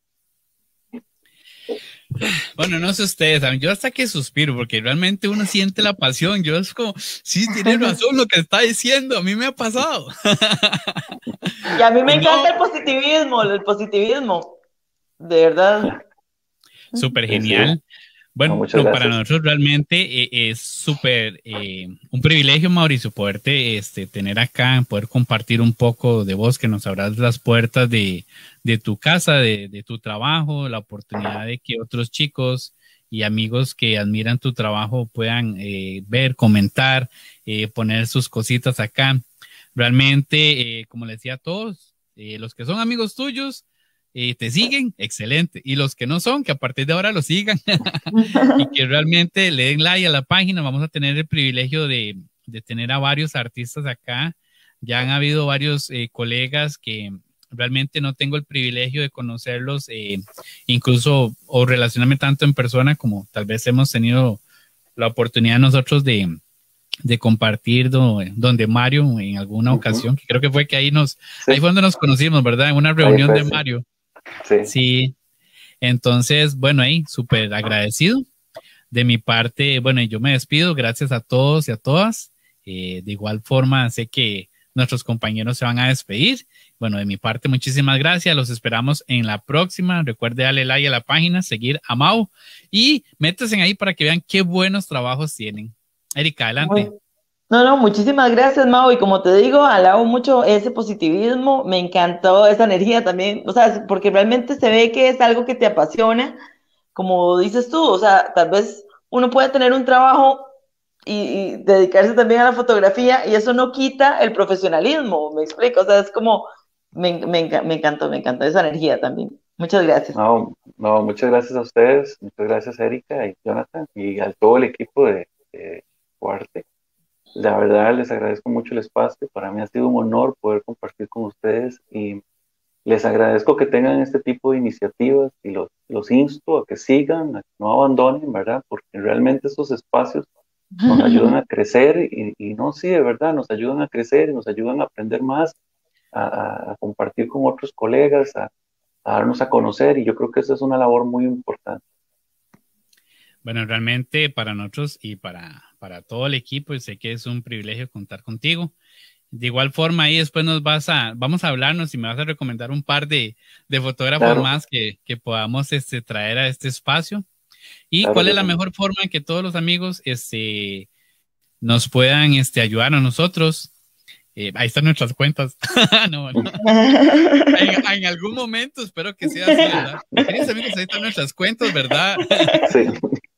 Bueno, no sé ustedes, yo hasta que suspiro porque realmente uno siente la pasión. Yo es como, sí, tiene razón lo que está diciendo, a mí me ha pasado. Y a mí me encanta el positivismo, de verdad. Súper genial. Sí. Bueno, No, para nosotros realmente es súper un privilegio, Mauricio, poderte tener acá, poder compartir un poco de vos, que nos abras las puertas de tu casa, de tu trabajo, la oportunidad de que otros chicos y amigos que admiran tu trabajo puedan ver, comentar, poner sus cositas acá. Realmente, como les decía a todos, los que son amigos tuyos, te siguen, excelente. Y los que no son, que a partir de ahora lo sigan y que realmente le den like a la página. Vamos a tener el privilegio de tener a varios artistas acá. Ya han habido varios colegas que realmente no tengo el privilegio de conocerlos, incluso o relacionarme tanto en persona como tal vez hemos tenido la oportunidad nosotros de compartir donde Mario en alguna ocasión, que creo que fue que ahí fue donde nos conocimos, ¿verdad? En una reunión de Mario. Sí. Entonces, bueno, ahí súper agradecido. De mi parte, bueno, yo me despido. Gracias a todos y a todas. De igual forma, sé que nuestros compañeros se van a despedir. Bueno, de mi parte, muchísimas gracias. Los esperamos en la próxima. Recuerde darle like a la página, seguir a Mau y métanse ahí para que vean qué buenos trabajos tienen. Erika, adelante. No, muchísimas gracias, Mau. Y como te digo, alabo mucho ese positivismo. Me encantó esa energía también. O sea, porque realmente se ve que es algo que te apasiona, como dices tú. O sea, tal vez uno puede tener un trabajo y dedicarse también a la fotografía y eso no quita el profesionalismo. Me explico. O sea, es como, me encantó esa energía también. Muchas gracias. No, muchas gracias a ustedes. Muchas gracias, Erika y Jonathan y a todo el equipo de Cuarte. La verdad, les agradezco mucho el espacio. Para mí ha sido un honor poder compartir con ustedes y les agradezco que tengan este tipo de iniciativas y los insto a que sigan, a que no abandonen, ¿verdad? Porque realmente esos espacios nos ayudan a crecer y no, sí, de verdad, nos ayudan a crecer y nos ayudan a aprender más, a compartir con otros colegas, a darnos a conocer y yo creo que esa es una labor muy importante. Bueno, realmente para nosotros y para para todo el equipo y sé que es un privilegio contar contigo. De igual forma, ahí después vamos a hablarnos y me vas a recomendar un par de fotógrafos más que podamos traer a este espacio. ¿Y cuál es la mejor forma en que todos los amigos nos puedan ayudar a nosotros? Ahí están nuestras cuentas. No. En algún momento espero que sea así, ¿verdad? Queridos amigos, ahí están nuestras cuentas, ¿verdad? Sí.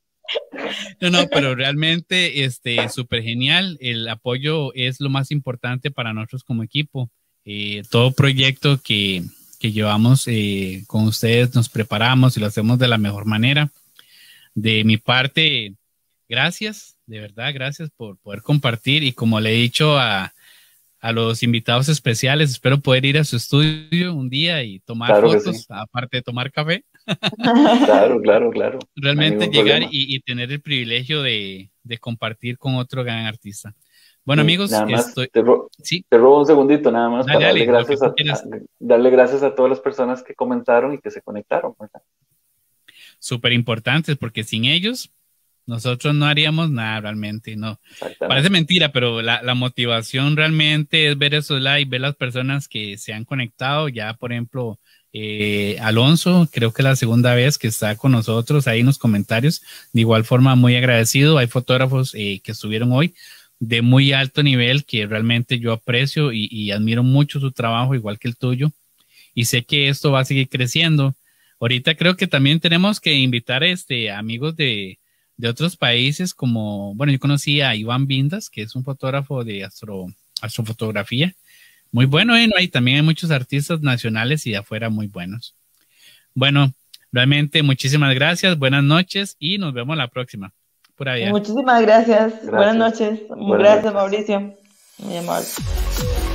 No, pero realmente súper genial. El apoyo es lo más importante para nosotros como equipo. Todo proyecto que llevamos con ustedes nos preparamos y lo hacemos de la mejor manera. De mi parte, gracias, de verdad, gracias por poder compartir y como le he dicho a los invitados especiales, espero poder ir a su estudio un día y tomar fotos, aparte de tomar café. Claro. Realmente llegar y tener el privilegio de compartir con otro gran artista. Bueno, amigos, te robo un segundito nada más para darle gracias a todas las personas que comentaron y que se conectaron, ¿verdad? Súper importantes, porque sin ellos nosotros no haríamos nada realmente, no. Parece mentira, pero la motivación realmente es ver esos likes, ver las personas que se han conectado. Ya, por ejemplo, Alonso, creo que es la segunda vez que está con nosotros ahí en los comentarios. De igual forma, muy agradecido. Hay fotógrafos que estuvieron hoy de muy alto nivel que realmente yo aprecio y admiro mucho su trabajo, igual que el tuyo. Y sé que esto va a seguir creciendo. Ahorita creo que también tenemos que invitar amigos de otros países como, bueno, yo conocí a Iván Vindas, que es un fotógrafo de astrofotografía. Muy bueno, y también hay muchos artistas nacionales y de afuera muy buenos. Bueno, realmente muchísimas gracias, buenas noches y nos vemos la próxima. Por allá. Muchísimas gracias. Buenas noches. Gracias, Mauricio. Muy amable.